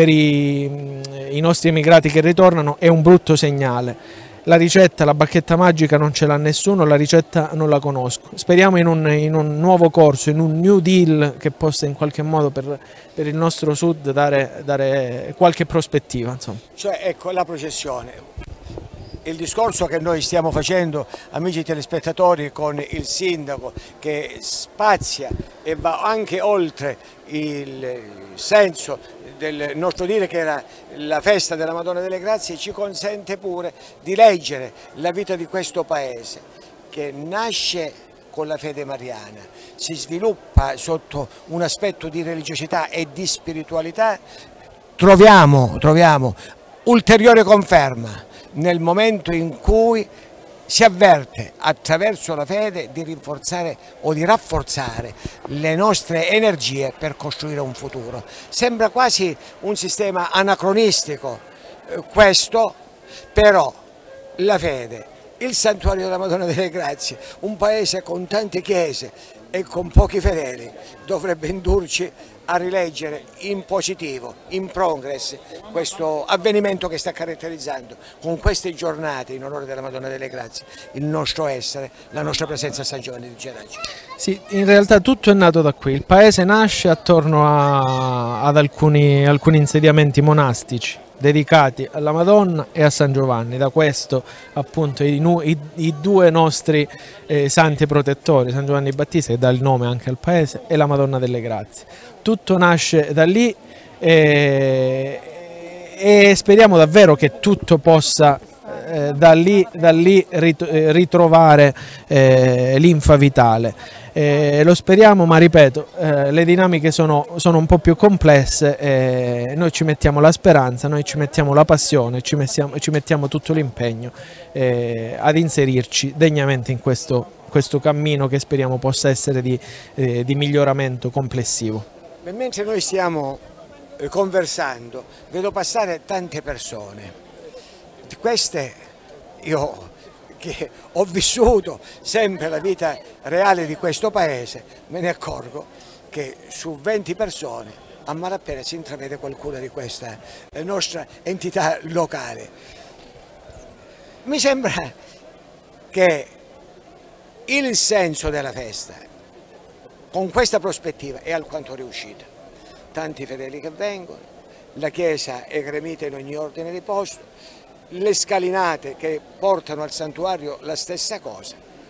i nostri emigrati che ritornano è un brutto segnale. La ricetta, la bacchetta magica non ce l'ha nessuno, la ricetta non la conosco. Speriamo in un nuovo corso, in un New Deal che possa in qualche modo per il nostro sud dare qualche prospettiva, insomma. Cioè, ecco, la processione. Il discorso che noi stiamo facendo, amici telespettatori, con il sindaco che spazia e va anche oltre il senso del nostro dire che era la festa della Madonna delle Grazie, ci consente pure di leggere la vita di questo paese che nasce con la fede mariana, si sviluppa sotto un aspetto di religiosità e di spiritualità. Troviamo ulteriore conferma nel momento in cui si avverte attraverso la fede di rinforzare o di rafforzare le nostre energie per costruire un futuro. Sembra quasi un sistema anacronistico questo, però la fede, il santuario della Madonna delle Grazie, un paese con tante chiese e con pochi fedeli, dovrebbe indurci a rileggere in positivo, in progress, questo avvenimento che sta caratterizzando con queste giornate in onore della Madonna delle Grazie il nostro essere, la nostra presenza a San Giovanni di Gerace. Sì, in realtà tutto è nato da qui, il paese nasce attorno ad alcuni insediamenti monastici dedicati alla Madonna e a San Giovanni. Da questo appunto i due nostri santi protettori, San Giovanni Battista, che dà il nome anche al paese, e la Madonna delle Grazie. Tutto nasce da lì e speriamo davvero che tutto possa da lì ritrovare linfa vitale. Lo speriamo, ma ripeto, le dinamiche sono un po' più complesse, noi ci mettiamo la speranza, noi ci mettiamo la passione, ci mettiamo tutto l'impegno ad inserirci degnamente in questo cammino che speriamo possa essere di miglioramento complessivo. Mentre noi stiamo conversando, vedo passare tante persone. Di queste io, che ho vissuto sempre la vita reale di questo paese, me ne accorgo che su 20 persone a malapena si intravede qualcuna di questa nostra entità locale. Mi sembra che il senso della festa con questa prospettiva è alquanto riuscita. Tanti fedeli che vengono, la Chiesa è gremita in ogni ordine di posto, le scalinate che portano al santuario la stessa cosa.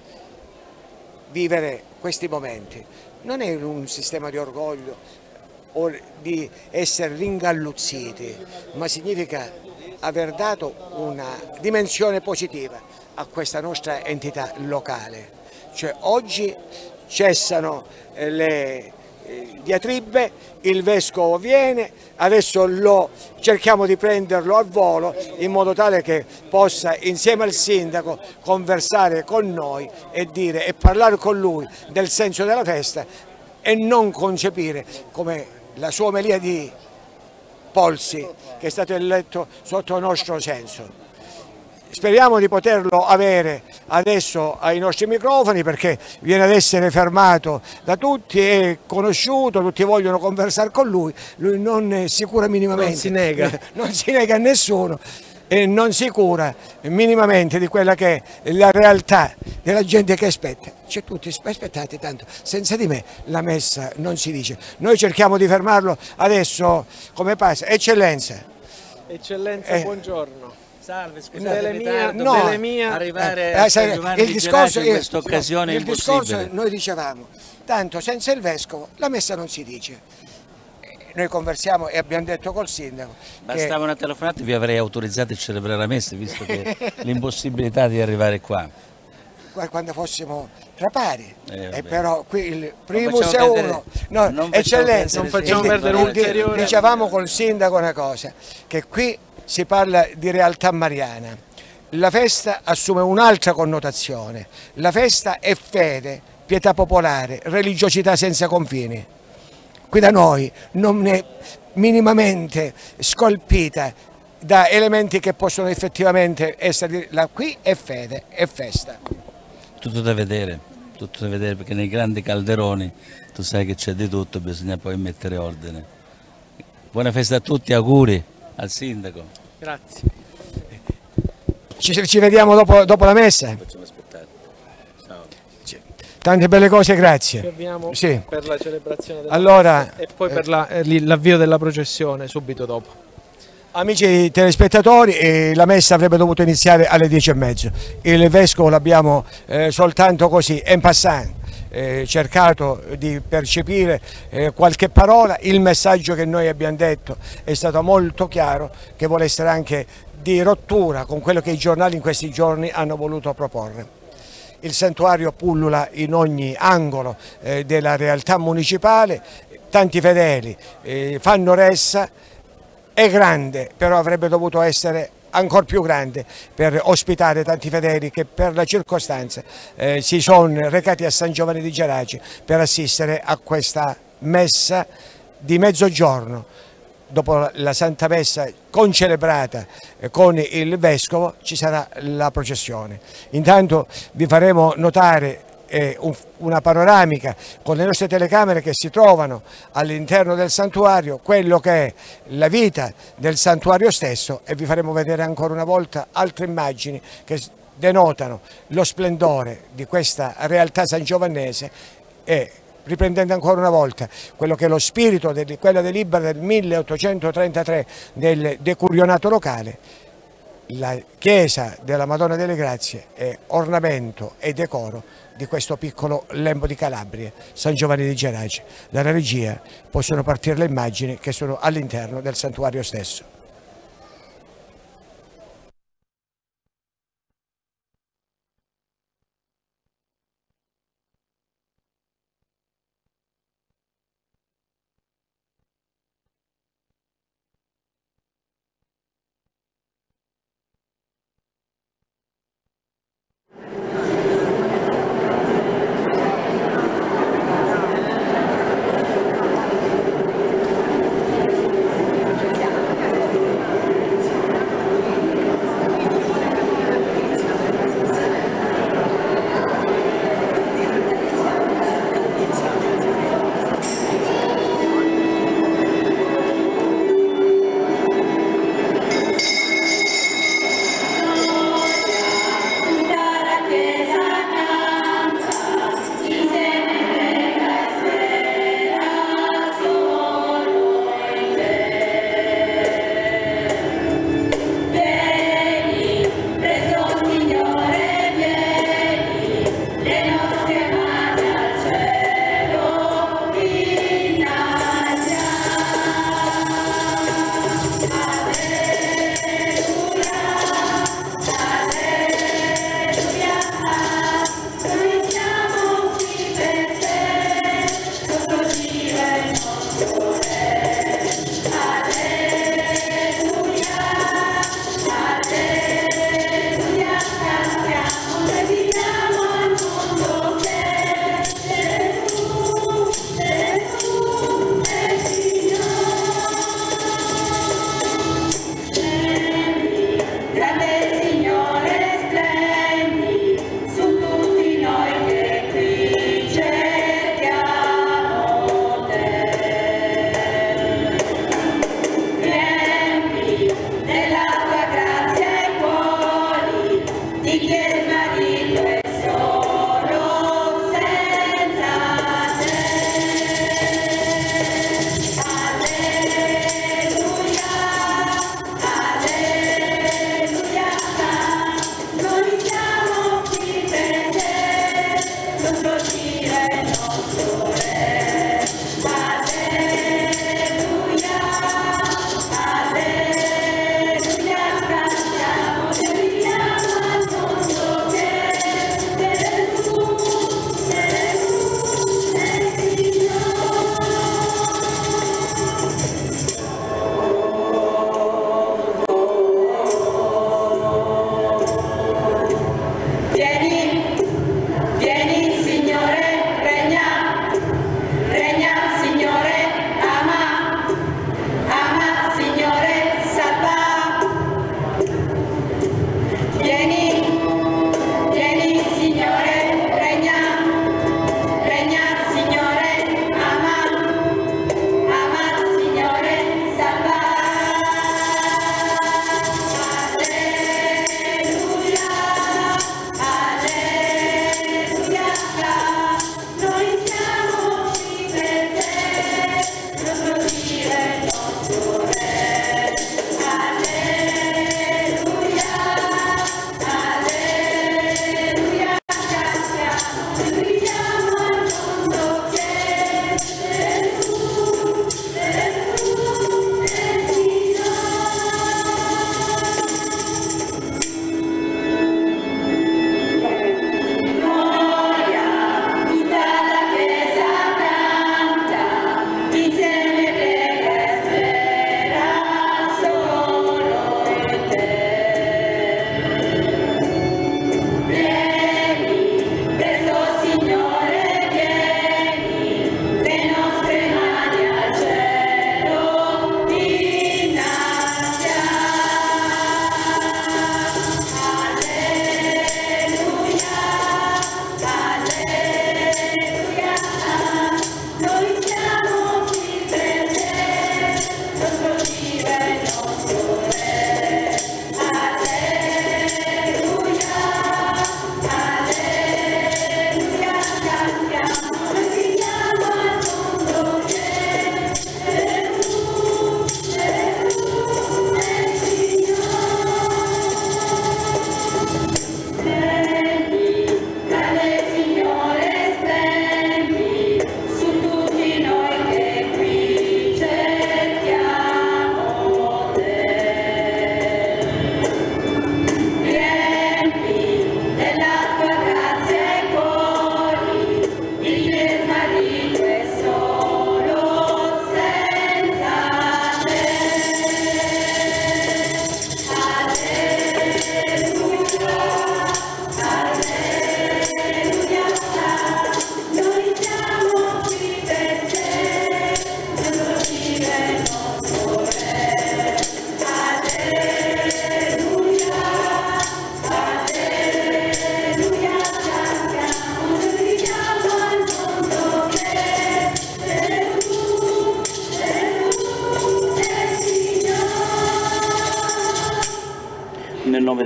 Vivere questi momenti non è un sistema di orgoglio o di essere ringalluzziti, ma significa aver dato una dimensione positiva a questa nostra entità locale. Cioè oggi cessano le diatribe, il vescovo viene, adesso cerchiamo di prenderlo al volo in modo tale che possa insieme al sindaco conversare con noi e parlare con lui del senso della festa e non concepire come la sua omelia di Polsi, che è stato eletto sotto il nostro senso. Speriamo di poterlo avere adesso ai nostri microfoni, perché viene ad essere fermato da tutti, è conosciuto, tutti vogliono conversare con lui non si cura minimamente, non si nega a nessuno e non si cura minimamente di quella che è la realtà della gente che aspetta. C'è tutti, aspettate, tanto senza di me la messa non si dice. Noi cerchiamo di fermarlo adesso come passa. Eccellenza. Eccellenza, buongiorno. Salve, scusate, delle mie. Arrivare a San Giovanni di Gerace in questa occasione è impossibile. Il discorso noi dicevamo, tanto senza il vescovo la messa non si dice. Noi conversiamo e abbiamo detto col sindaco. Bastava una telefonata e vi avrei autorizzato a celebrare la messa, visto che l'impossibilità di arrivare qua. Quando fossimo tra pari, però qui il primus è uno. No, eccellenza, non facciamo perdere ulteriore. Dicevamo col sindaco una cosa, che qui si parla di realtà mariana. La festa assume un'altra connotazione. La festa è fede, pietà popolare, religiosità senza confini. Qui da noi non è minimamente scolpita da elementi che possono effettivamente essere. Qui è fede, è festa. Tutto da vedere perché nei grandi calderoni tu sai che c'è di tutto, bisogna poi mettere ordine. Buona festa a tutti, auguri al sindaco. Grazie. Ci vediamo dopo la messa. Facciamo aspettare. Ciao. Tante belle cose, grazie. Ci avviamo Sì. per la celebrazione della Allora, e poi per l'avvio della processione subito dopo. amici telespettatori, la messa avrebbe dovuto iniziare alle 10:30. Il vescovo l'abbiamo soltanto così, en passant, cercato di percepire qualche parola. Il messaggio che noi abbiamo detto è stato molto chiaro, che vuole essere anche di rottura con quello che i giornali in questi giorni hanno voluto proporre. Il santuario pullula in ogni angolo della realtà municipale, tanti fedeli fanno ressa, è grande, però avrebbe dovuto essere ancora più grande per ospitare tanti fedeli che per la circostanza si sono recati a San Giovanni di Gerace per assistere a questa messa di mezzogiorno. Dopo la Santa Messa concelebrata con il Vescovo ci sarà la processione. Intanto vi faremo notare una panoramica con le nostre telecamere che si trovano all'interno del santuario, quello che è la vita del santuario stesso, e vi faremo vedere ancora una volta altre immagini che denotano lo splendore di questa realtà sangiovannese e riprendendo ancora una volta quello che è lo spirito di quella delibera del 1833 del decurionato locale. La chiesa della Madonna delle Grazie è ornamento e decoro di questo piccolo lembo di Calabria, San Giovanni di Gerace. Dalla regia possono partire le immagini che sono all'interno del santuario stesso.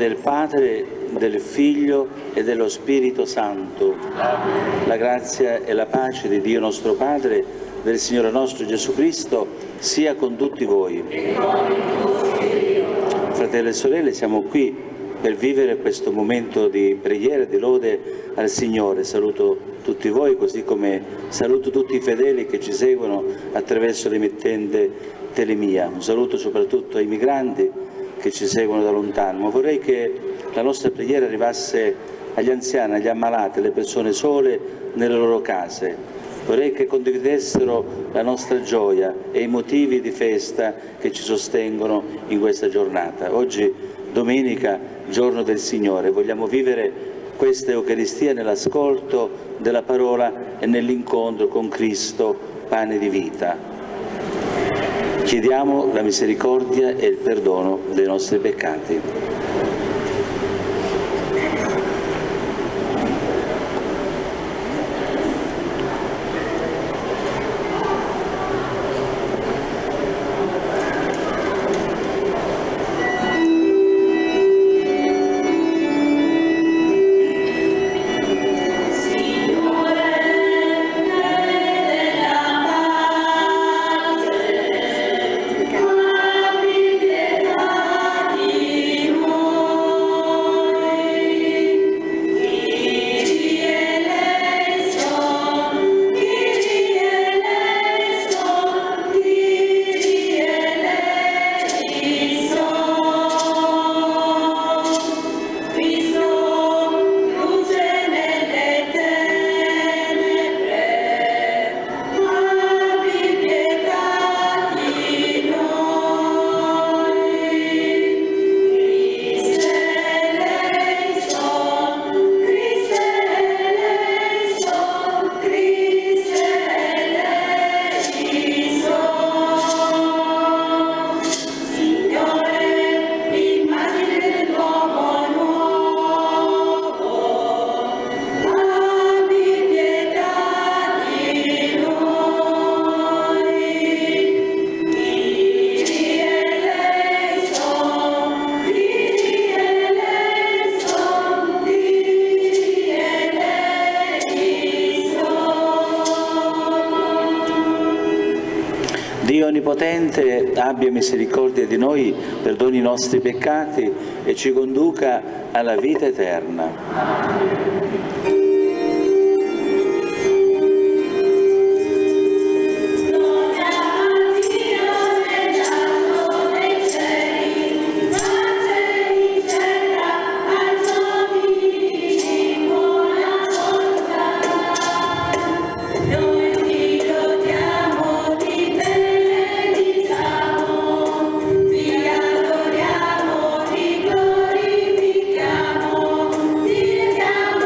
del Padre, del Figlio e dello Spirito Santo. La grazia e la pace di Dio nostro Padre, del Signore nostro Gesù Cristo, sia con tutti voi. Fratelli e sorelle, siamo qui per vivere questo momento di preghiera e di lode al Signore. Saluto tutti voi, così come saluto tutti i fedeli che ci seguono attraverso l'emittente Telemia. Un saluto soprattutto ai migranti che ci seguono da lontano, ma vorrei che la nostra preghiera arrivasse agli anziani, agli ammalati, alle persone sole nelle loro case. Vorrei che condividessero la nostra gioia e i motivi di festa che ci sostengono in questa giornata. Oggi, domenica, giorno del Signore, vogliamo vivere questa Eucaristia nell'ascolto della parola e nell'incontro con Cristo, pane di vita. Chiediamo la misericordia e il perdono dei nostri peccati. Dio Onnipotente abbia misericordia di noi, perdoni i nostri peccati e ci conduca alla vita eterna. Ti adoriamo, ti glorifichiamo, ti leghiamo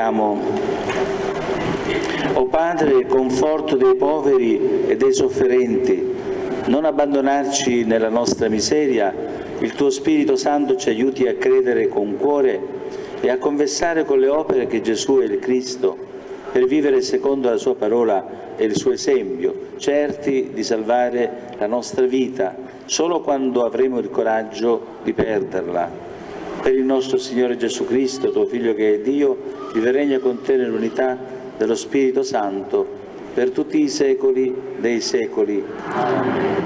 preghiamo. O Padre, conforto dei poveri e dei sofferenti, non abbandonarci nella nostra miseria, il tuo Spirito Santo ci aiuti a credere con cuore e a confessare con le opere che Gesù è il Cristo, per vivere secondo la sua parola e il suo esempio, certi di salvare la nostra vita solo quando avremo il coraggio di perderla. Per il nostro Signore Gesù Cristo, tuo Figlio che è Dio, vive e regna con te nell'unità dello Spirito Santo, per tutti i secoli dei secoli. Amen.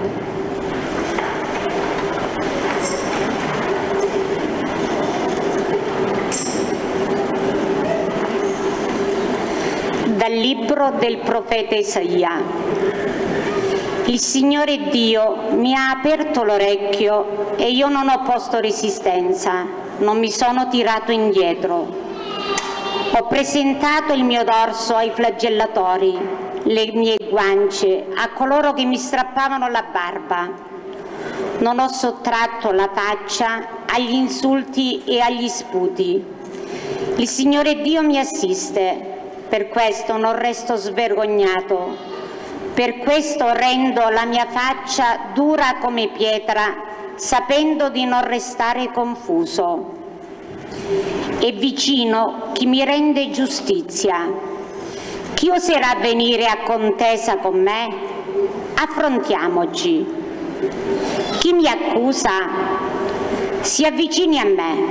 Dal libro del profeta Isaia. Il Signore Dio mi ha aperto l'orecchio e io non ho posto resistenza, non mi sono tirato indietro. Ho presentato il mio dorso ai flagellatori, le mie guance a coloro che mi strappavano la barba. Non ho sottratto la faccia agli insulti e agli sputi. Il Signore Dio mi assiste, per questo non resto svergognato. Per questo rendo la mia faccia dura come pietra, sapendo di non restare confuso. È vicino chi mi rende giustizia. Chi oserà venire a contesa con me? Affrontiamoci. Chi mi accusa? Si avvicini a me.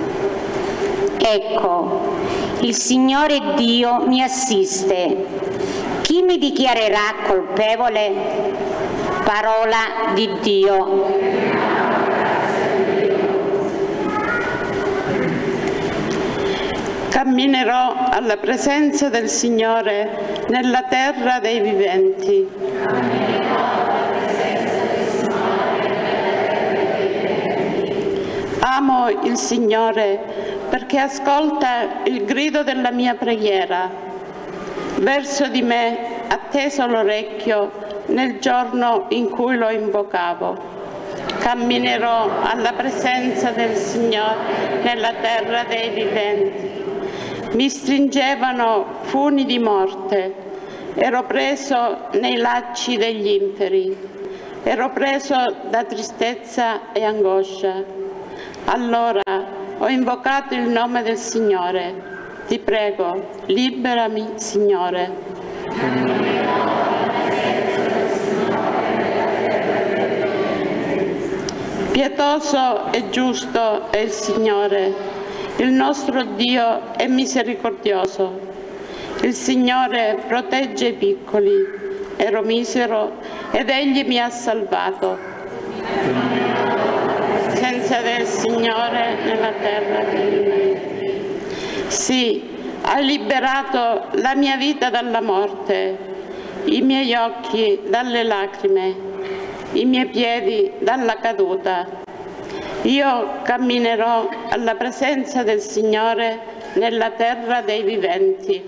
Ecco, il Signore Dio mi assiste. Chi mi dichiarerà colpevole? Parola di Dio. Camminerò alla presenza del Signore nella terra dei viventi. Amo il Signore perché ascolta il grido della mia preghiera. Verso di me atteso l'orecchio nel giorno in cui lo invocavo. Camminerò alla presenza del Signore nella terra dei viventi. Mi stringevano funi di morte, ero preso nei lacci degli inferi, ero preso da tristezza e angoscia. Allora ho invocato il nome del Signore. Ti prego, liberami, Signore. Pietoso e giusto è il Signore, il nostro Dio è misericordioso. Il Signore protegge i piccoli, ero misero ed Egli mi ha salvato. Senza del Signore nella terra dei viventi. Sì, ha liberato la mia vita dalla morte, i miei occhi dalle lacrime, i miei piedi dalla caduta. Io camminerò alla presenza del Signore nella terra dei viventi.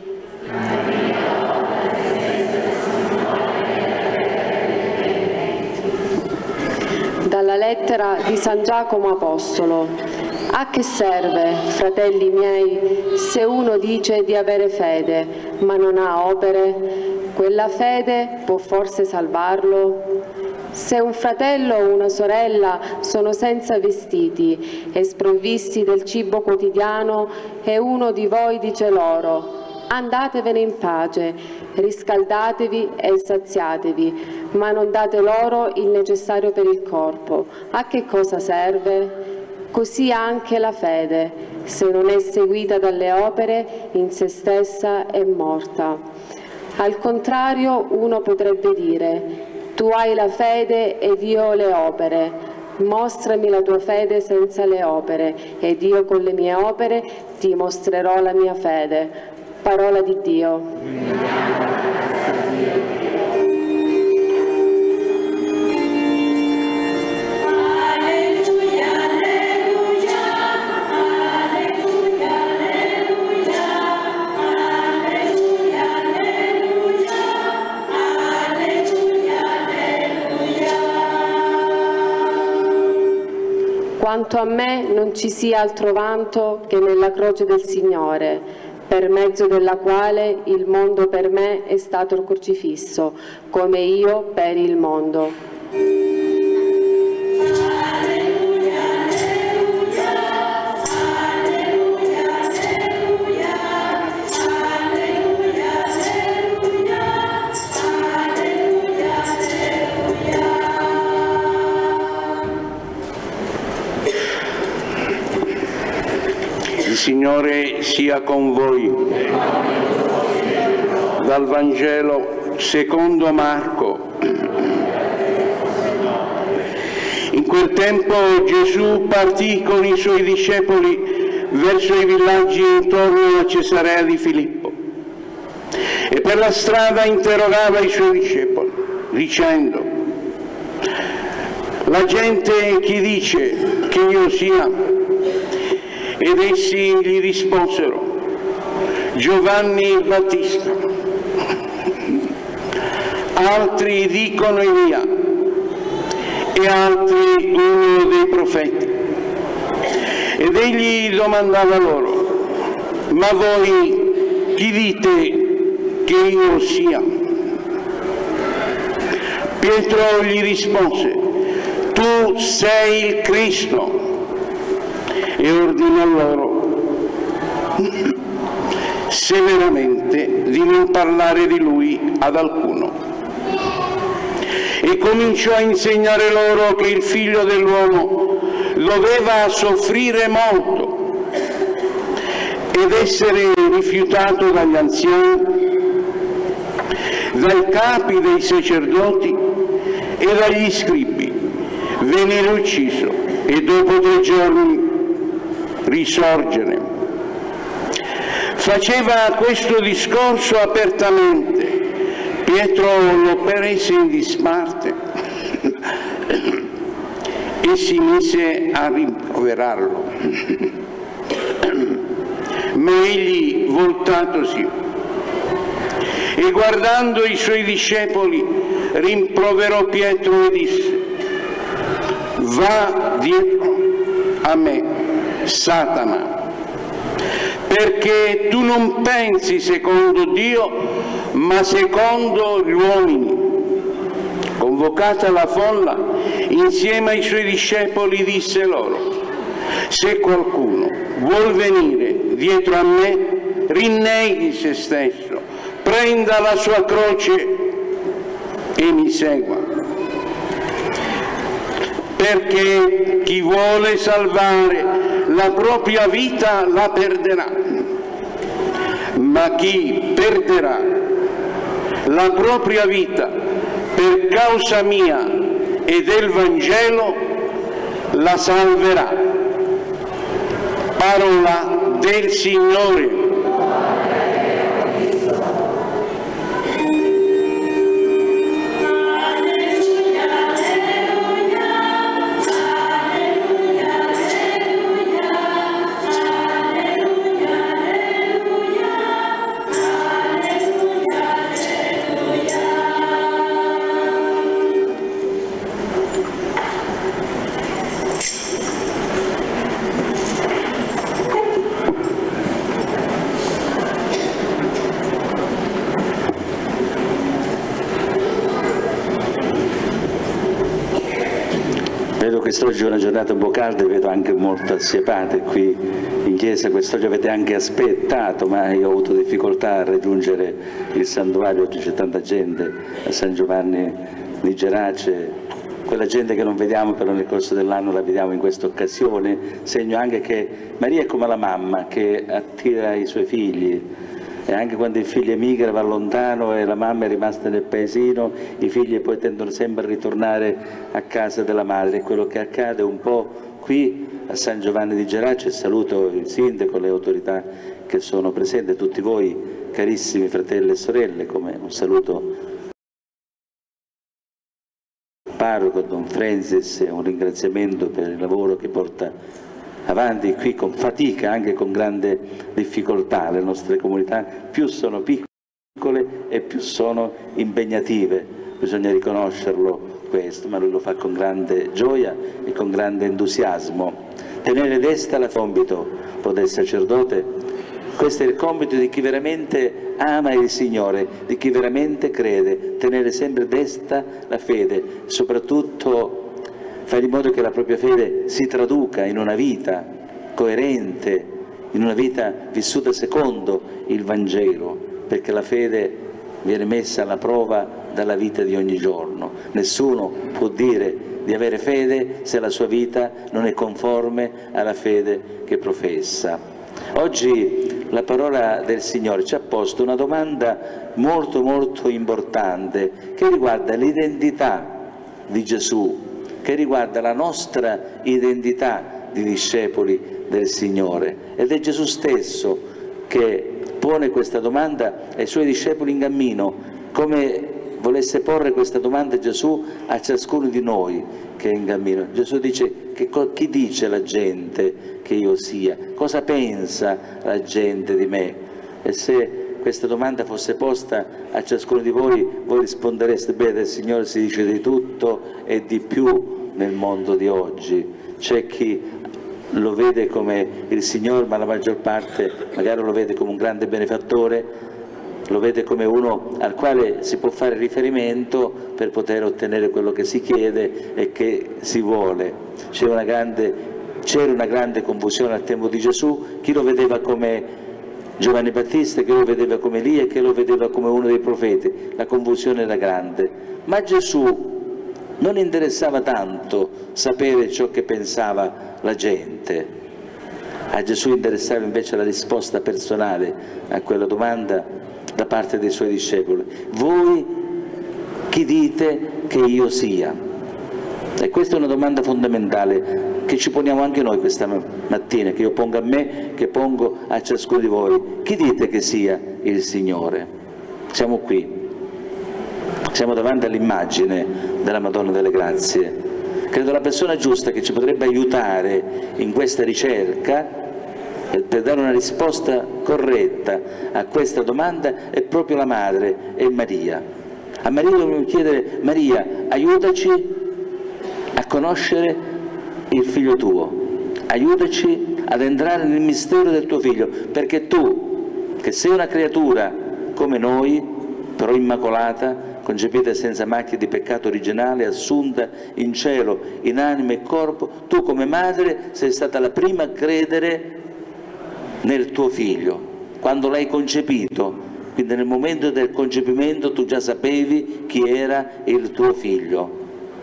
Dalla lettera di San Giacomo Apostolo. A che serve, fratelli miei, se uno dice di avere fede, ma non ha opere? Quella fede può forse salvarlo? Se un fratello o una sorella sono senza vestiti e sprovvisti del cibo quotidiano e uno di voi dice loro: andatevene in pace, riscaldatevi e saziatevi, ma non date loro il necessario per il corpo, a che cosa serve? Così anche la fede, se non è seguita dalle opere, in se stessa è morta. Al contrario, uno potrebbe dire: tu hai la fede ed io ho le opere. Mostrami la tua fede senza le opere, ed io con le mie opere ti mostrerò la mia fede. Parola di Dio. Quanto a me non ci sia altro vanto che nella croce del Signore. per mezzo della quale il mondo per me è stato crocifisso, come io per il mondo. Il Signore sia con voi. Dal Vangelo secondo Marco. In quel tempo Gesù partì con i suoi discepoli verso i villaggi intorno a Cesarea di Filippo e per la strada interrogava i suoi discepoli dicendo: la gente chi dice che io sia? Ed essi gli risposero: Giovanni il Battista, altri dicono Elia e altri uno dei profeti. Ed egli domandava loro: ma voi chi dite che io sia? Pietro gli rispose: tu sei il Cristo. E ordinò loro severamente di non parlare di lui ad alcuno. E cominciò a insegnare loro che il Figlio dell'uomo doveva soffrire molto ed essere rifiutato dagli anziani, dai capi dei sacerdoti e dagli scribi, venire ucciso e dopo 3 giorni risorgere. Faceva questo discorso apertamente. Pietro lo prese in disparte e si mise a rimproverarlo. Ma egli, voltatosi e guardando i suoi discepoli, rimproverò Pietro e disse: va dietro a me, Satana, perché tu non pensi secondo Dio, ma secondo gli uomini. Convocata la folla, insieme ai suoi discepoli disse loro: se qualcuno vuol venire dietro a me, rinneghi se stesso, prenda la sua croce e mi segua. Perché chi vuole salvare la propria vita la perderà, ma chi perderà la propria vita per causa mia e del Vangelo la salverà. Parola del Signore. Vedo quest'oggi è una giornata un po' calda e vedo anche molto assiepate qui in chiesa. Quest'oggi avete anche aspettato, ma io ho avuto difficoltà a raggiungere il santuario. Oggi c'è tanta gente a San Giovanni di Gerace, quella gente che non vediamo però nel corso dell'anno la vediamo in questa occasione, segno anche che Maria è come la mamma che attira i suoi figli. E anche quando il figlio emigra, va lontano e la mamma è rimasta nel paesino, i figli poi tendono sempre a ritornare a casa della madre. È quello che accade un po' qui a San Giovanni di Gerace. Saluto il sindaco, le autorità che sono presenti, tutti voi carissimi fratelli e sorelle, come un saluto al parroco Don Francis e un ringraziamento per il lavoro che porta avanti qui con fatica, anche con grande difficoltà. Le nostre comunità più sono piccole e più sono impegnative, bisogna riconoscerlo questo, ma lui lo fa con grande gioia e con grande entusiasmo. Tenere desta la compito del sacerdote Questo è il compito di chi veramente ama il Signore, di chi veramente crede, tenere sempre desta la fede, soprattutto fare in modo che la propria fede si traduca in una vita coerente, in una vita vissuta secondo il Vangelo, perché la fede viene messa alla prova dalla vita di ogni giorno. Nessuno può dire di avere fede se la sua vita non è conforme alla fede che professa. Oggi la parola del Signore ci ha posto una domanda molto molto importante che riguarda l'identità di Gesù, che riguarda la nostra identità di discepoli del Signore, ed è Gesù stesso che pone questa domanda ai suoi discepoli in cammino, come volesse porre questa domanda Gesù a ciascuno di noi che è in cammino. Gesù dice: chi dice la gente che io sia? Cosa pensa la gente di me? E se questa domanda fosse posta a ciascuno di voi, voi rispondereste: beh, del Signore si dice di tutto e di più nel mondo di oggi. C'è chi lo vede come il Signore, ma la maggior parte magari lo vede come un grande benefattore, lo vede come uno al quale si può fare riferimento per poter ottenere quello che si chiede e che si vuole. C'era una grande confusione al tempo di Gesù: chi lo vedeva come Giovanni Battista, chi lo vedeva come Elia e chi lo vedeva come uno dei profeti. La confusione era grande, ma Gesù non interessava tanto sapere ciò che pensava la gente. A Gesù interessava invece la risposta personale a quella domanda da parte dei suoi discepoli: voi chi dite che io sia? E questa è una domanda fondamentale che ci poniamo anche noi questa mattina, che io pongo a me, che pongo a ciascuno di voi. Chi dite che sia il Signore? Siamo qui, siamo davanti all'immagine della Madonna delle Grazie. Credo la persona giusta che ci potrebbe aiutare in questa ricerca per dare una risposta corretta a questa domanda è proprio la Madre, è Maria. A Maria dobbiamo chiedere: Maria, aiutaci a conoscere il Figlio tuo, aiutaci ad entrare nel mistero del tuo Figlio, perché tu, che sei una creatura come noi, però immacolata, concepita senza macchia di peccato originale, assunta in cielo, in anima e corpo, tu come madre sei stata la prima a credere nel tuo Figlio. Quando l'hai concepito, quindi nel momento del concepimento, tu già sapevi chi era il tuo Figlio,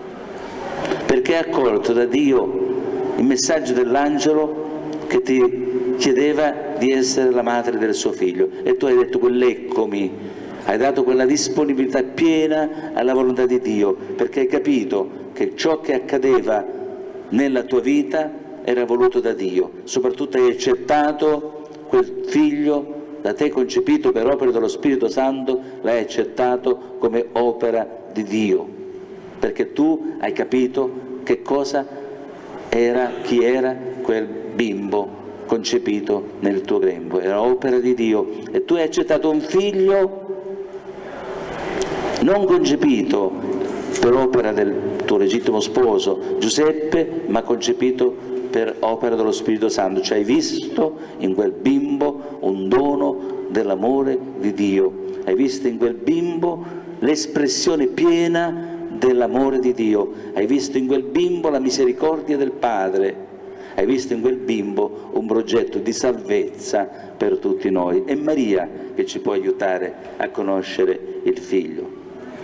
perché hai accolto da Dio il messaggio dell'angelo che ti chiedeva di essere la madre del suo Figlio, e tu hai detto: quell'eccomi. Hai dato quella disponibilità piena alla volontà di Dio, perché hai capito che ciò che accadeva nella tua vita era voluto da Dio. Soprattutto hai accettato quel Figlio da te concepito per opera dello Spirito Santo, l'hai accettato come opera di Dio, perché tu hai capito che cosa era, chi era quel bimbo concepito nel tuo grembo. Era opera di Dio, e tu hai accettato un Figlio non concepito per opera del tuo legittimo sposo Giuseppe, ma concepito per opera dello Spirito Santo. Cioè hai visto in quel bimbo un dono dell'amore di Dio, hai visto in quel bimbo l'espressione piena dell'amore di Dio, hai visto in quel bimbo la misericordia del Padre, hai visto in quel bimbo un progetto di salvezza per tutti noi. È Maria che ci può aiutare a conoscere il Figlio.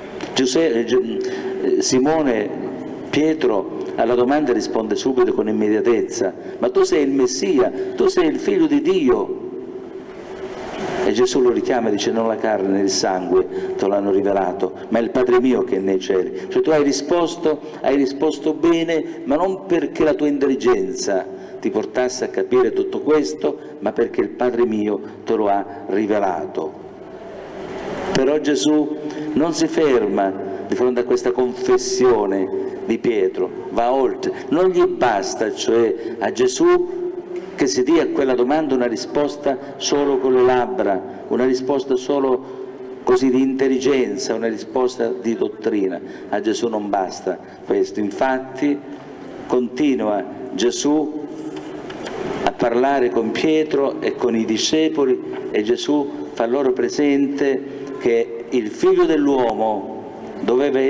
Simone Pietro alla domanda risponde subito con immediatezza: ma tu sei il Messia, tu sei il Figlio di Dio. E Gesù lo richiama e dice: non la carne né il sangue te l'hanno rivelato, ma è il Padre mio che è nei cieli. Cioè tu hai risposto bene, ma non perché la tua intelligenza ti portasse a capire tutto questo, ma perché il Padre mio te lo ha rivelato. Però Gesù non si ferma di fronte a questa confessione di Pietro, va oltre. Non gli basta, cioè, a Gesù che si dia a quella domanda una risposta solo con le labbra, una risposta solo così di intelligenza, una risposta di dottrina. A Gesù non basta questo. Infatti continua Gesù a parlare con Pietro e con i discepoli, e Gesù fa loro presente che il Figlio dell'uomo doveva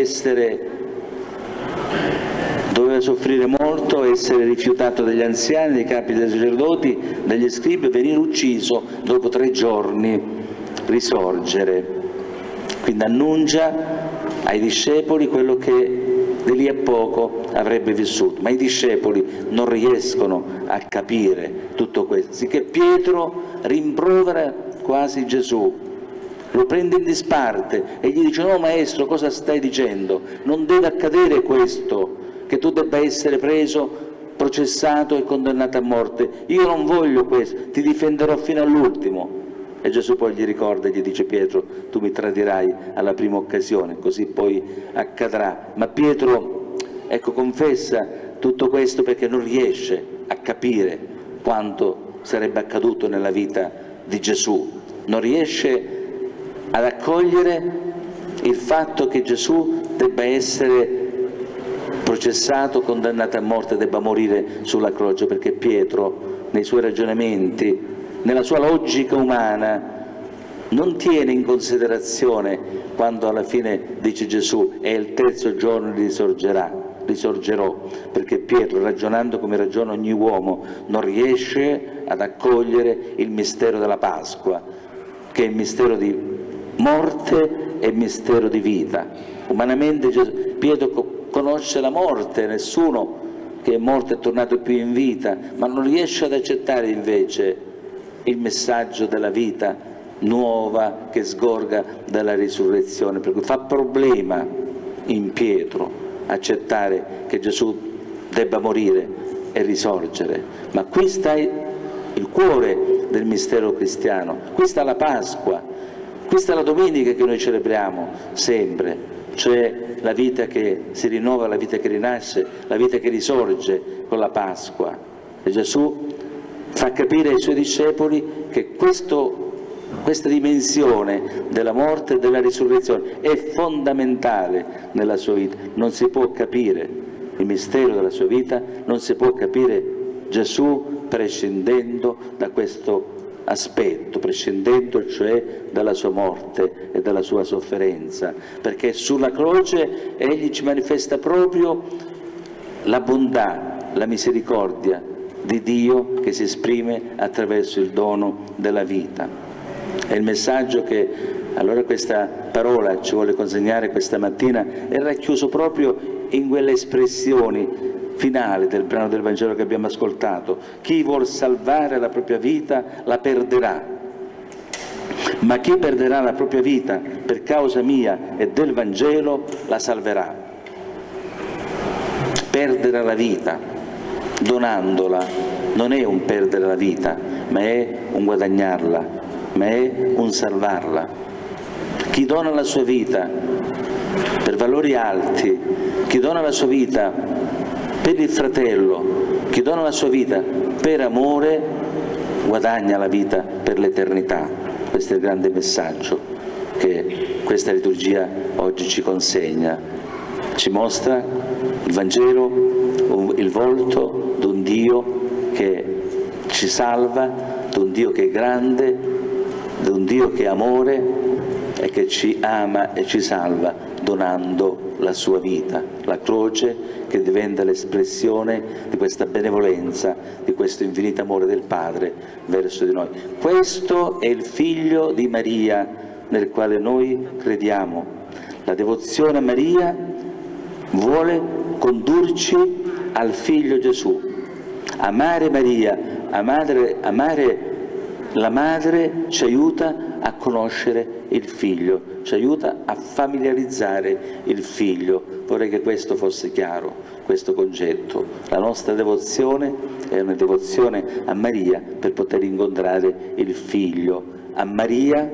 soffrire molto, essere rifiutato dagli anziani, dai capi dei sacerdoti, dagli scribi, e venire ucciso, dopo 3 giorni risorgere. Quindi annuncia ai discepoli quello che di lì a poco avrebbe vissuto, ma i discepoli non riescono a capire tutto questo, sicché Pietro rimprovera quasi Gesù, lo prende in disparte e gli dice: no maestro, cosa stai dicendo? Non deve accadere questo, che tu debba essere preso, processato e condannato a morte. Io non voglio questo, ti difenderò fino all'ultimo. E Gesù poi gli ricorda e gli dice: Pietro, tu mi tradirai alla prima occasione, così poi accadrà. Ma Pietro, ecco, confessa tutto questo perché non riesce a capire quanto sarebbe accaduto nella vita di Gesù, non riesce ad accogliere il fatto che Gesù debba essere processato, condannato a morte, debba morire sulla croce, perché Pietro, nei suoi ragionamenti, nella sua logica umana, non tiene in considerazione quando alla fine dice Gesù: è il 3° giorno risorgerò, perché Pietro, ragionando come ragiona ogni uomo, non riesce ad accogliere il mistero della Pasqua, che è il mistero di morte e il mistero di vita. Umanamente Pietro conosce la morte, nessuno che è morto è tornato più in vita, ma non riesce ad accettare invece il messaggio della vita nuova che sgorga dalla risurrezione, per cui fa problema in Pietro accettare che Gesù debba morire e risorgere. Ma qui sta il cuore del mistero cristiano, qui sta la Pasqua, qui sta la domenica che noi celebriamo sempre, cioè la vita che si rinnova, la vita che rinasce, la vita che risorge con la Pasqua. E Gesù fa capire ai suoi discepoli che questa dimensione della morte e della risurrezione è fondamentale nella sua vita. Non si può capire il mistero della sua vita, non si può capire Gesù prescindendo da questo aspetto, prescindendo cioè dalla sua morte e dalla sua sofferenza, perché sulla croce egli ci manifesta proprio la bontà, la misericordia di Dio che si esprime attraverso il dono della vita. È il messaggio che allora questa parola ci vuole consegnare questa mattina, è racchiuso proprio in quelle espressioni finale del brano del Vangelo che abbiamo ascoltato: chi vuol salvare la propria vita la perderà, ma chi perderà la propria vita per causa mia e del Vangelo la salverà. Perdere la vita donandola non è un perdere la vita, ma è un guadagnarla, ma è un salvarla. Chi dona la sua vita per valori alti, chi dona la sua vita per il fratello, chi dona la sua vita per amore, guadagna la vita per l'eternità. Questo è il grande messaggio che questa liturgia oggi ci consegna. Ci mostra il Vangelo, il volto di un Dio che ci salva, di un Dio che è grande, di un Dio che è amore e che ci ama e ci salva donando la sua vita, la croce che diventa l'espressione di questa benevolenza, di questo infinito amore del Padre verso di noi. Questo è il Figlio di Maria nel quale noi crediamo. La devozione a Maria vuole condurci al Figlio Gesù. Amare Maria, amare la Madre ci aiuta a conoscere il Figlio, ci aiuta a familiarizzare il Figlio. Vorrei che questo fosse chiaro, questo concetto. La nostra devozione è una devozione a Maria per poter incontrare il Figlio. A Maria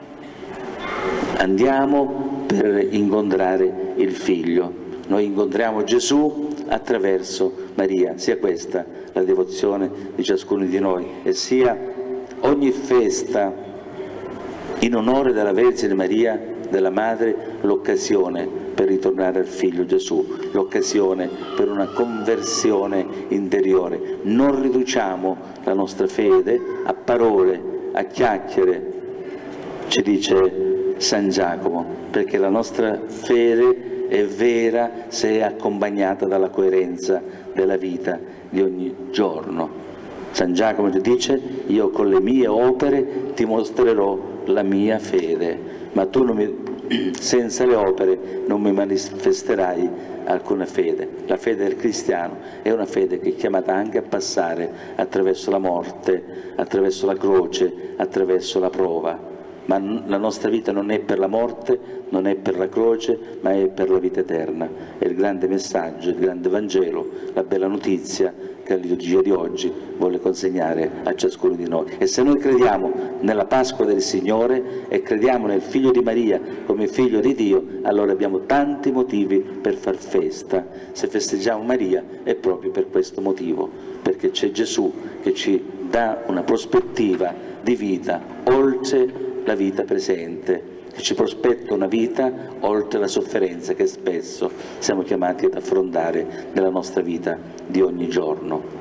andiamo per incontrare il Figlio. Noi incontriamo Gesù attraverso Maria. Sia questa la devozione di ciascuno di noi e sia ogni festa in onore della Vergine Maria della madre, l'occasione per ritornare al figlio Gesù, l'occasione per una conversione interiore. Non riduciamo la nostra fede a parole, a chiacchiere, ci dice San Giacomo, perché la nostra fede è vera se è accompagnata dalla coerenza della vita di ogni giorno. San Giacomo ci dice: io con le mie opere ti mostrerò la mia fede, ma tu senza le opere non mi manifesterai alcuna fede. La fede del cristiano è una fede che è chiamata anche a passare attraverso la morte, attraverso la croce, attraverso la prova. Ma la nostra vita non è per la morte, non è per la croce, ma è per la vita eterna. È il grande messaggio, il grande Vangelo, la bella notizia che la liturgia di oggi vuole consegnare a ciascuno di noi. E se noi crediamo nella Pasqua del Signore e crediamo nel Figlio di Maria come Figlio di Dio, allora abbiamo tanti motivi per far festa. Se festeggiamo Maria è proprio per questo motivo, perché c'è Gesù che ci dà una prospettiva di vita oltre la vita presente, che ci prospetta una vita oltre la sofferenza che spesso siamo chiamati ad affrontare nella nostra vita di ogni giorno.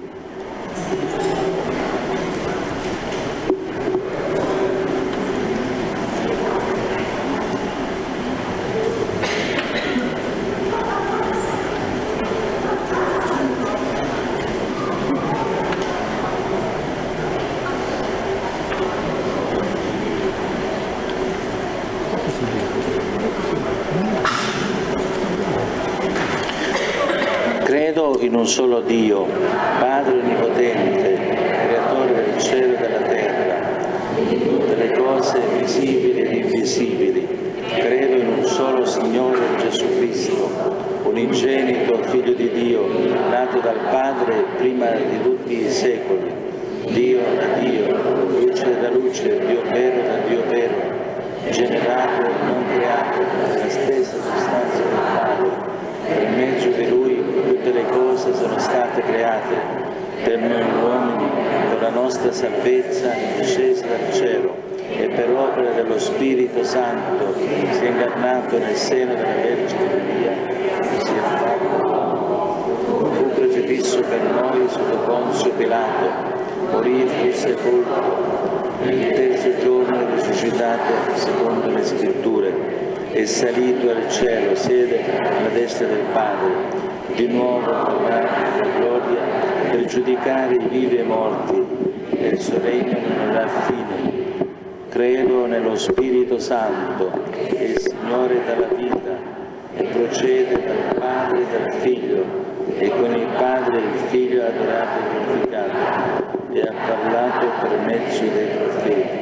Credo in un solo Dio, Padre Onnipotente, Creatore del cielo e della terra, di tutte le cose visibili ed invisibili. Credo in un solo Signore Gesù Cristo, unigenito Figlio di Dio, nato dal Padre prima di tutti i secoli, Dio da Dio, luce da luce, Dio vero da Dio vero, generato e non creato, la stessa sostanza del Padre. Per mezzo di Lui tutte le cose sono state create, per noi uomini, con la nostra salvezza discesa dal cielo, e per opera dello Spirito Santo si è incarnato nel seno della Vergine Maria, si è fatto, fu crocifisso per noi sotto Ponzio Pilato, morì, fu sepolto, il terzo giorno è risuscitato secondo le Scritture, è salito al cielo, siede alla destra del Padre, di nuovo tornerà nella gloria per giudicare i vivi e i morti, e il suo regno non avrà fine. Credo nello Spirito Santo, che è il Signore della vita, e procede dal Padre e dal Figlio, e con il Padre e il Figlio ha adorato e glorificato, e ha parlato per mezzo dei profeti.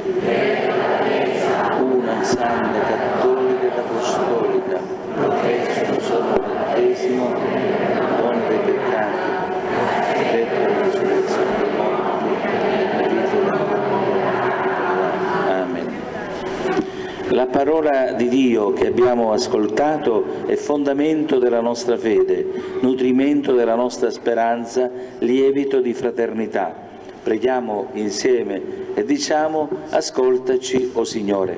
Una santa cattolica ed apostolica, professo un solo battesimo, dono dei peccati, detto la risurrezione dei morti, la vita della Amen. La parola di Dio che abbiamo ascoltato è fondamento della nostra fede, nutrimento della nostra speranza, lievito di fraternità. Preghiamo insieme e diciamo: ascoltaci, o Signore.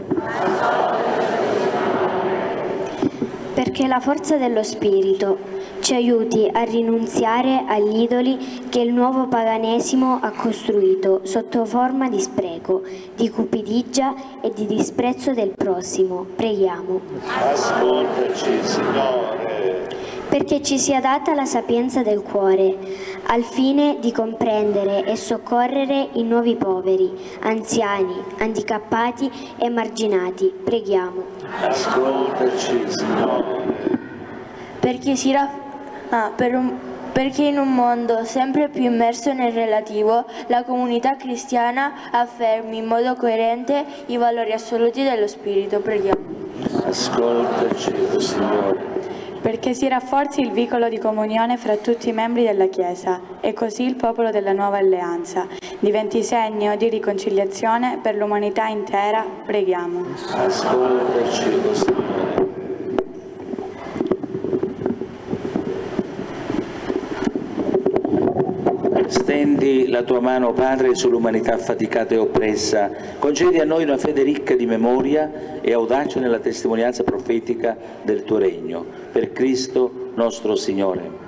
Perché la forza dello Spirito ci aiuti a rinunziare agli idoli che il nuovo paganesimo ha costruito sotto forma di spreco, di cupidigia e di disprezzo del prossimo. Preghiamo. Ascoltaci, Signore. Perché ci sia data la sapienza del cuore, al fine di comprendere e soccorrere i nuovi poveri, anziani, handicappati e marginati. Preghiamo. Ascoltaci, Signore. Perché in un mondo sempre più immerso nel relativo, la comunità cristiana affermi in modo coerente i valori assoluti dello Spirito. Preghiamo. Ascoltaci, Signore. Perché si rafforzi il vicolo di comunione fra tutti i membri della Chiesa e così il popolo della nuova alleanza diventi segno di riconciliazione per l'umanità intera. Preghiamo. Ascoltaci, Signore. Stendi la tua mano, Padre, sull'umanità affaticata e oppressa. Concedi a noi una fede ricca di memoria e audacia nella testimonianza profetica del tuo regno. Per Cristo nostro Signore.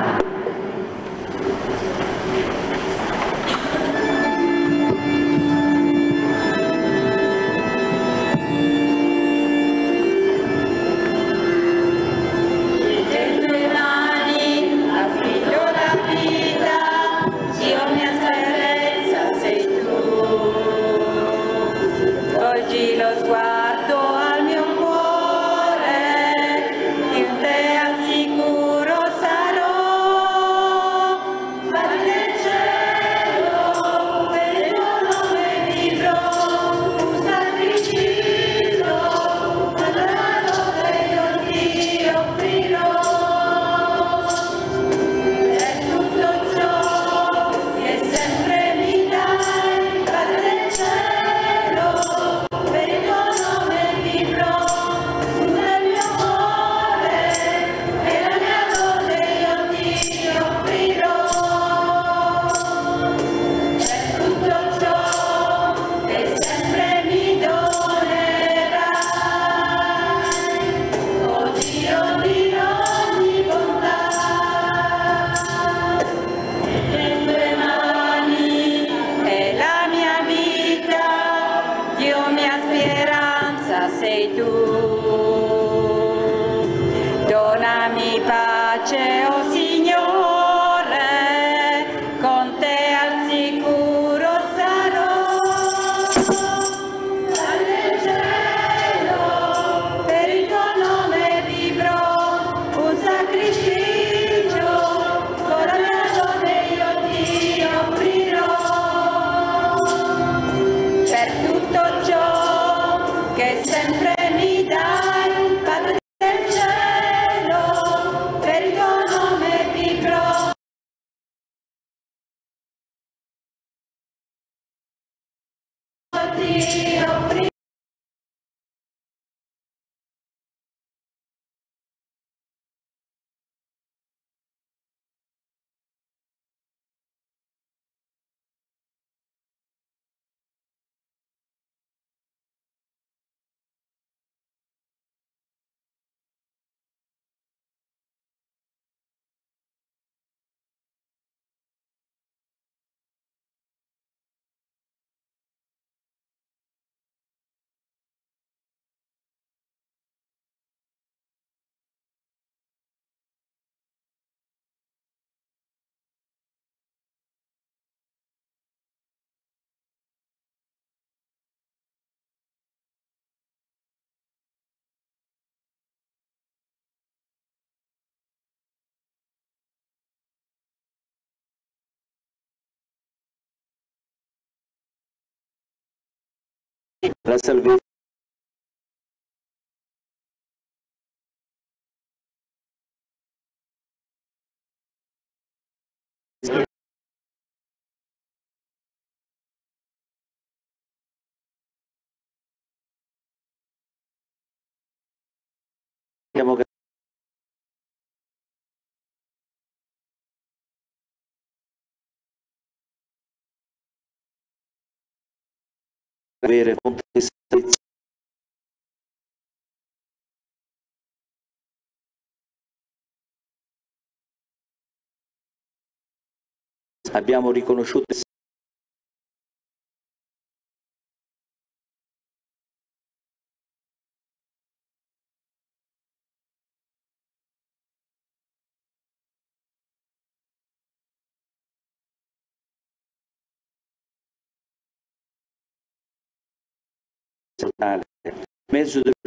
La salvezza avere abbiamo riconosciuto mezzo del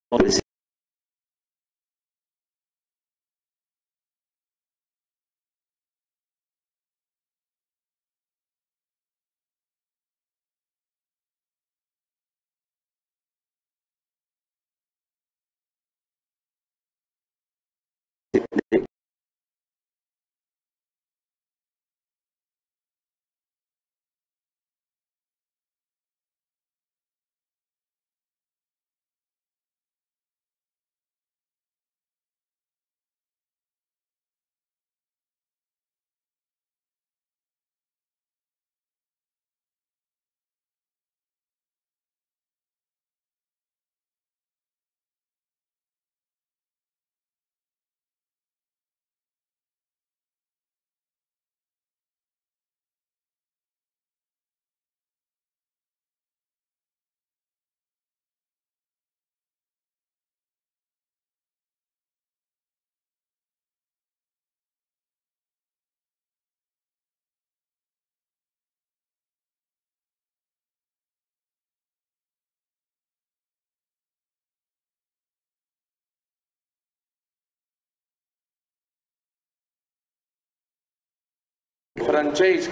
Francesco.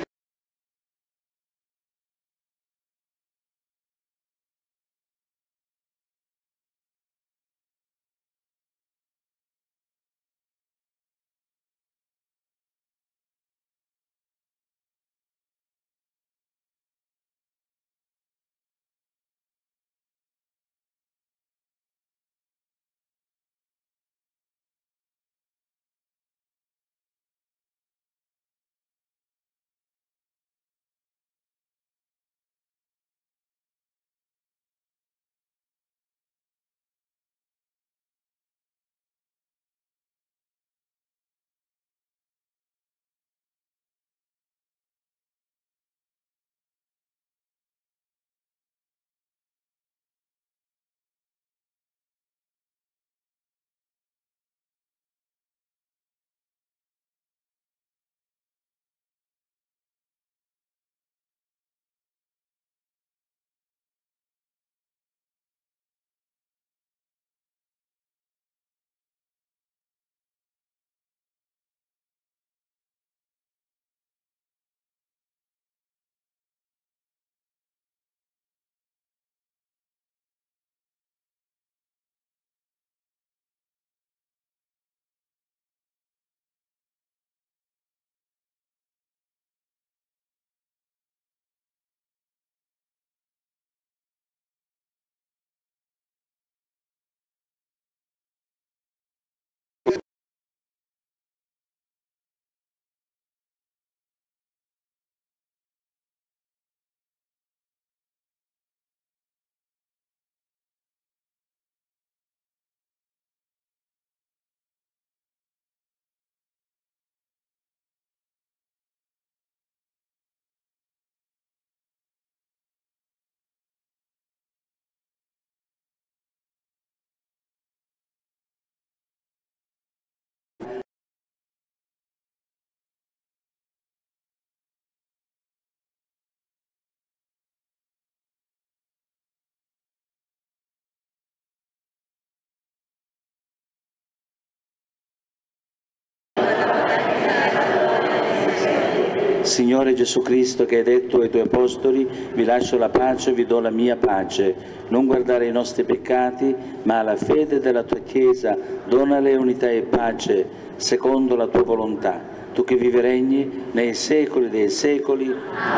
Signore Gesù Cristo, che hai detto ai tuoi apostoli, vi lascio la pace, vi do la mia pace. Non guardare i nostri peccati, ma alla fede della tua Chiesa, donale unità e pace, secondo la tua volontà. Tu che vivi e regni nei secoli dei secoli.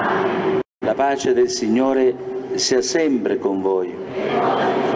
La pace del Signore sia sempre con voi.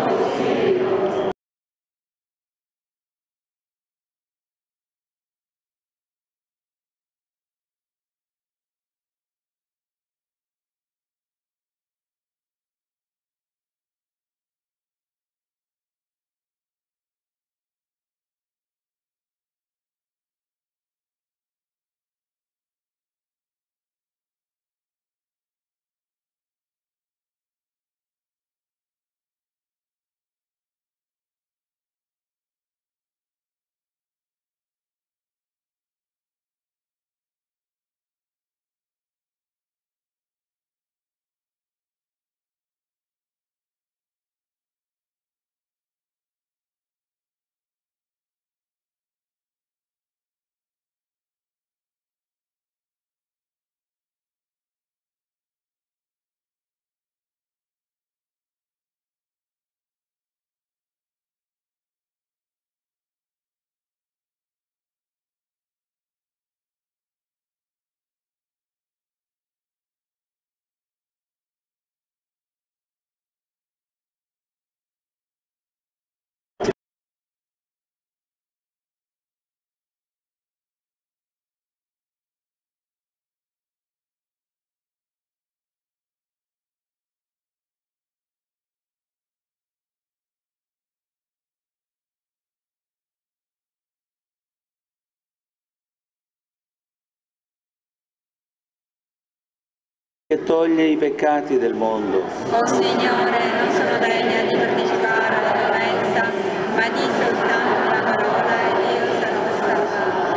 che toglie i peccati del mondo. O Signore, non sono degna di partecipare alla tua mensa, ma di soltanto una parola e io sarò salvato.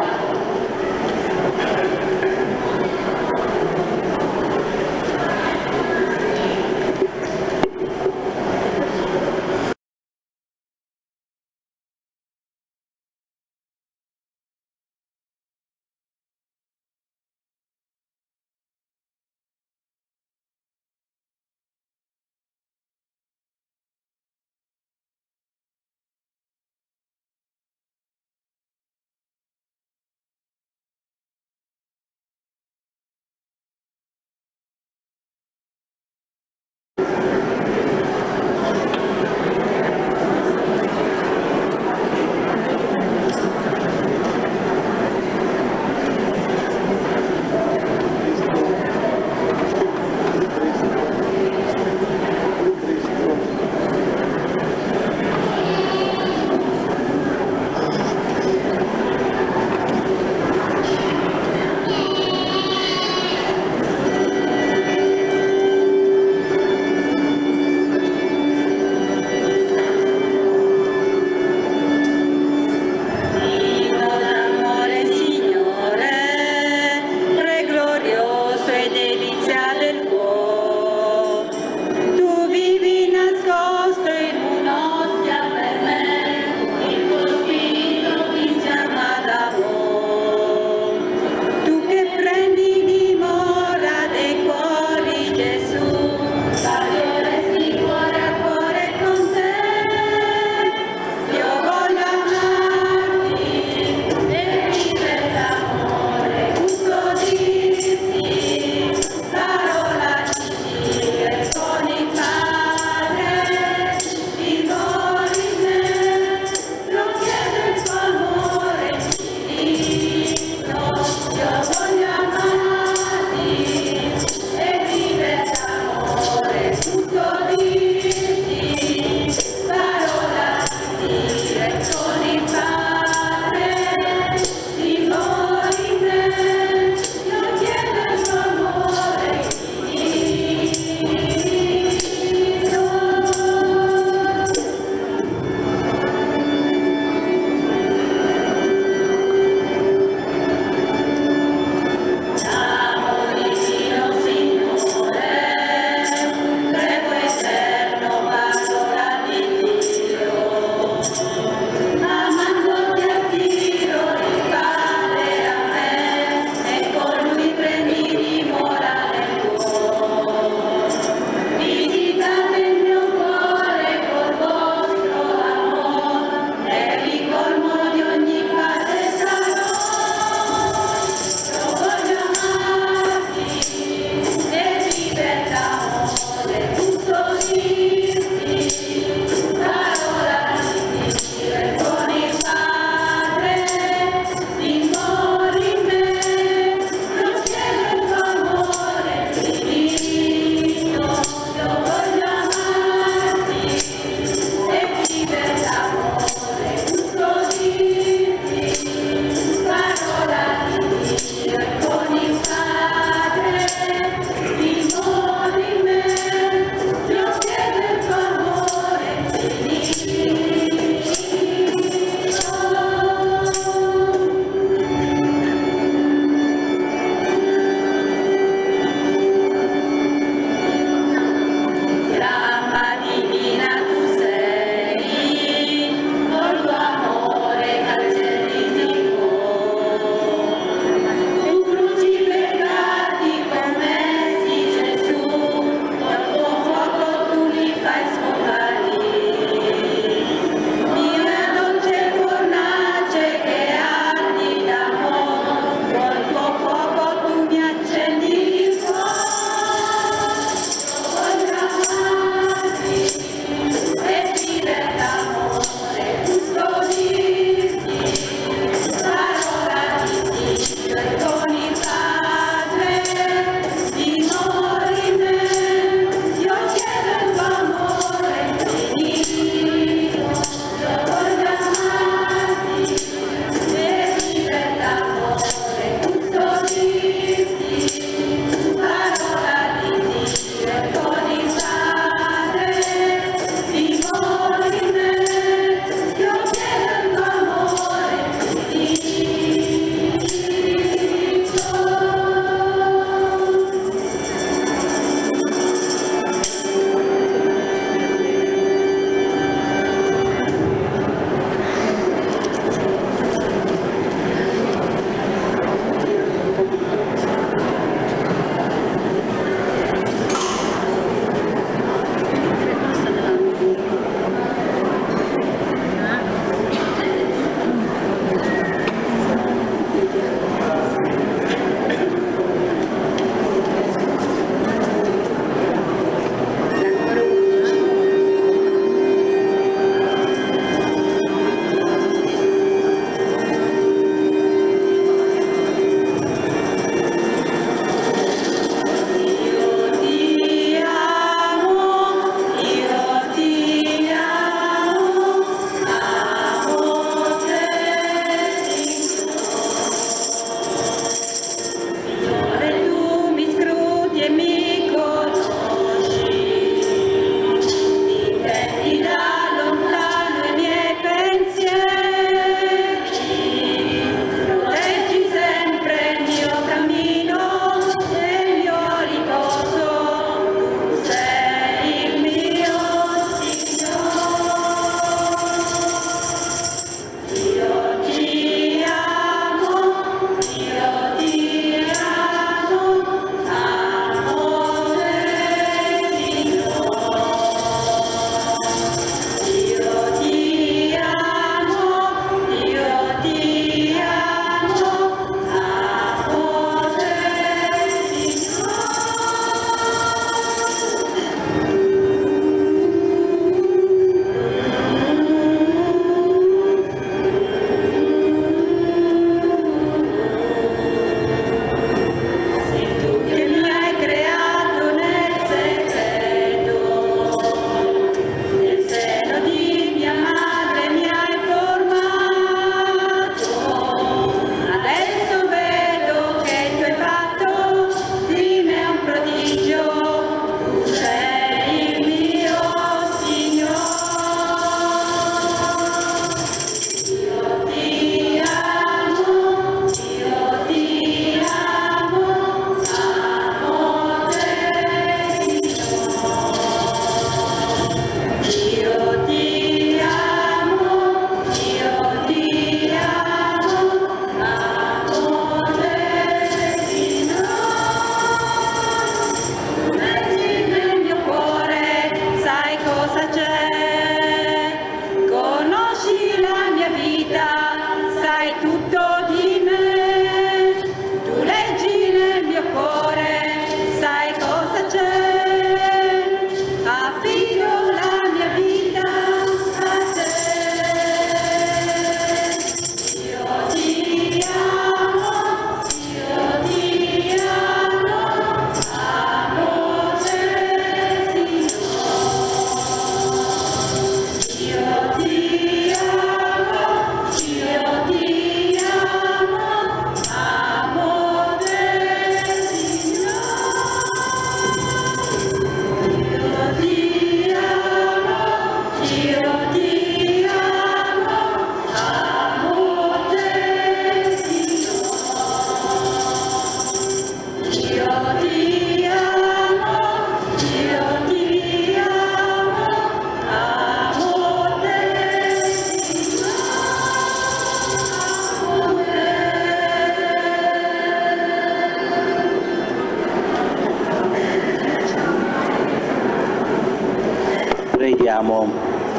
Preghiamo.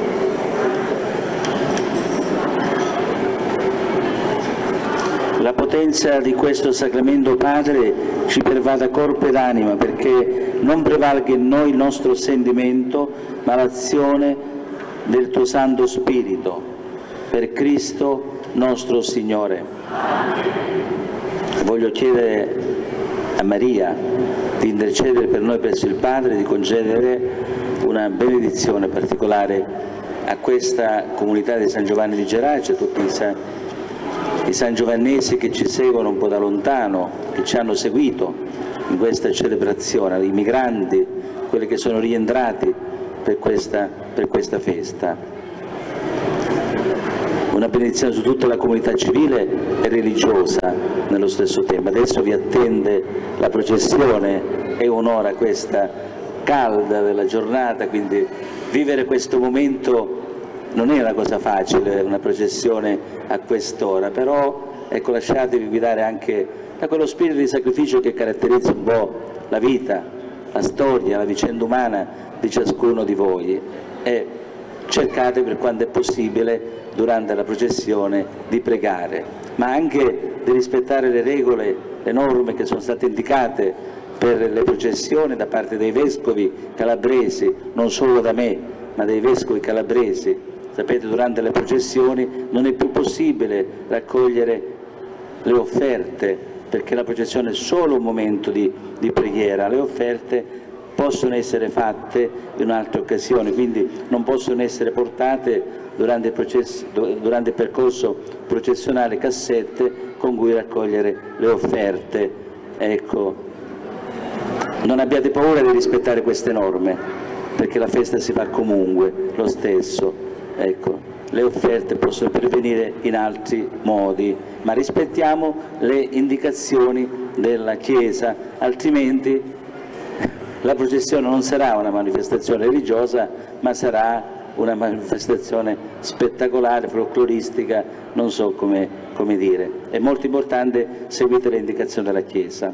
La potenza di questo sacramento, Padre, ci pervada corpo ed anima, perché non prevalga in noi il nostro sentimento, ma l'azione del tuo Santo Spirito. Per Cristo nostro Signore. Voglio chiedere a Maria di intercedere per noi presso il Padre, di concedere una benedizione particolare a questa comunità di San Giovanni di Gerace, a tutti i San Giovannesi che ci seguono un po' da lontano, che ci hanno seguito in questa celebrazione, i migranti, quelli che sono rientrati per questa festa. Una benedizione su tutta la comunità civile e religiosa nello stesso tempo. Adesso vi attende la processione e un'ora questa calda della giornata, quindi vivere questo momento non è una cosa facile, una processione a quest'ora, però ecco, lasciatevi guidare anche da quello spirito di sacrificio che caratterizza un po' la vita, la storia, la vicenda umana di ciascuno di voi, e cercate per quanto è possibile durante la processione di pregare, ma anche di rispettare le regole, le norme che sono state indicate per le processioni da parte dei vescovi calabresi, non solo da me, ma dei vescovi calabresi. Sapete, durante le processioni non è più possibile raccogliere le offerte, perché la processione è solo un momento di preghiera, le offerte possono essere fatte in un'altra occasione, quindi non possono essere portate durante il percorso processionale cassette con cui raccogliere le offerte. Ecco, non abbiate paura di rispettare queste norme, perché la festa si fa comunque lo stesso. Ecco, le offerte possono pervenire in altri modi, ma rispettiamo le indicazioni della Chiesa, altrimenti la processione non sarà una manifestazione religiosa, ma sarà una manifestazione spettacolare, folcloristica, non so come dire. È molto importante seguire le indicazioni della Chiesa.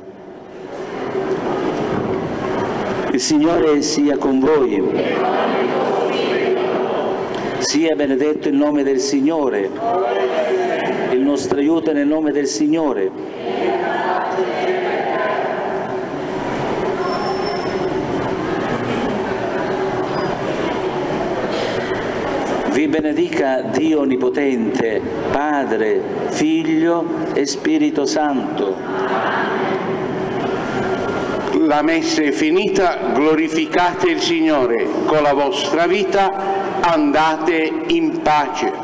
Il Signore sia con voi. Sia benedetto il nome del Signore. Il nostro aiuto è nel nome del Signore. Vi benedica Dio Onnipotente, Padre, Figlio e Spirito Santo. La messa è finita, glorificate il Signore con la vostra vita, andate in pace.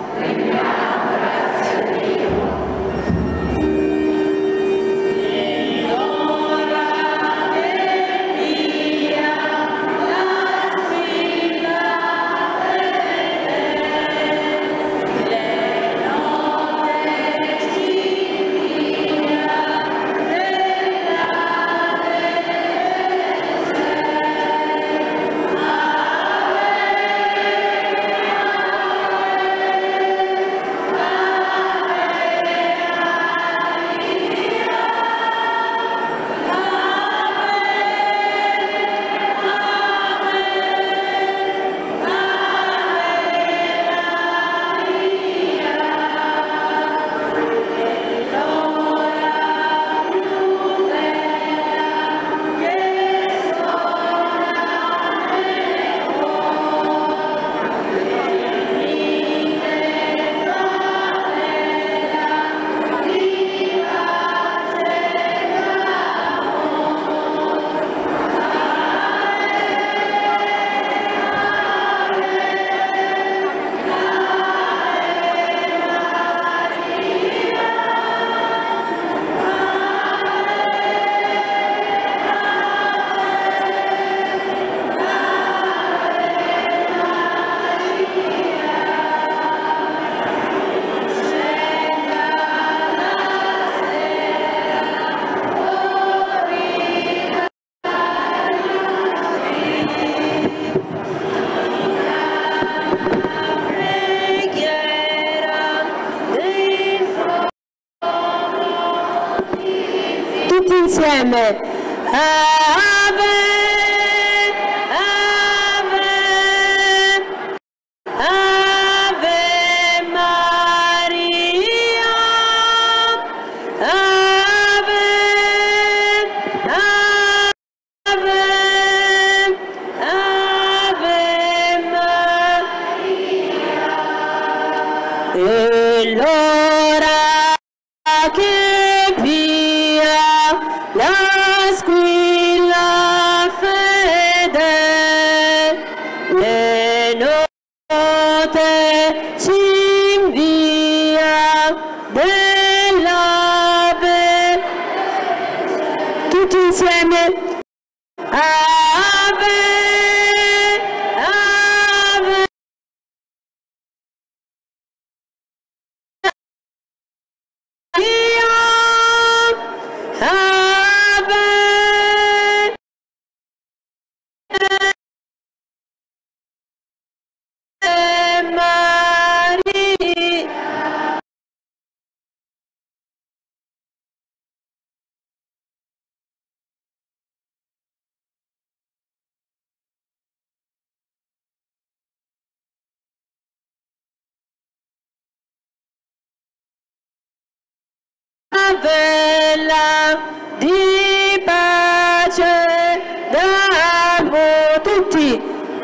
insieme. Ave, Ave, bella di pace d'amore tutti.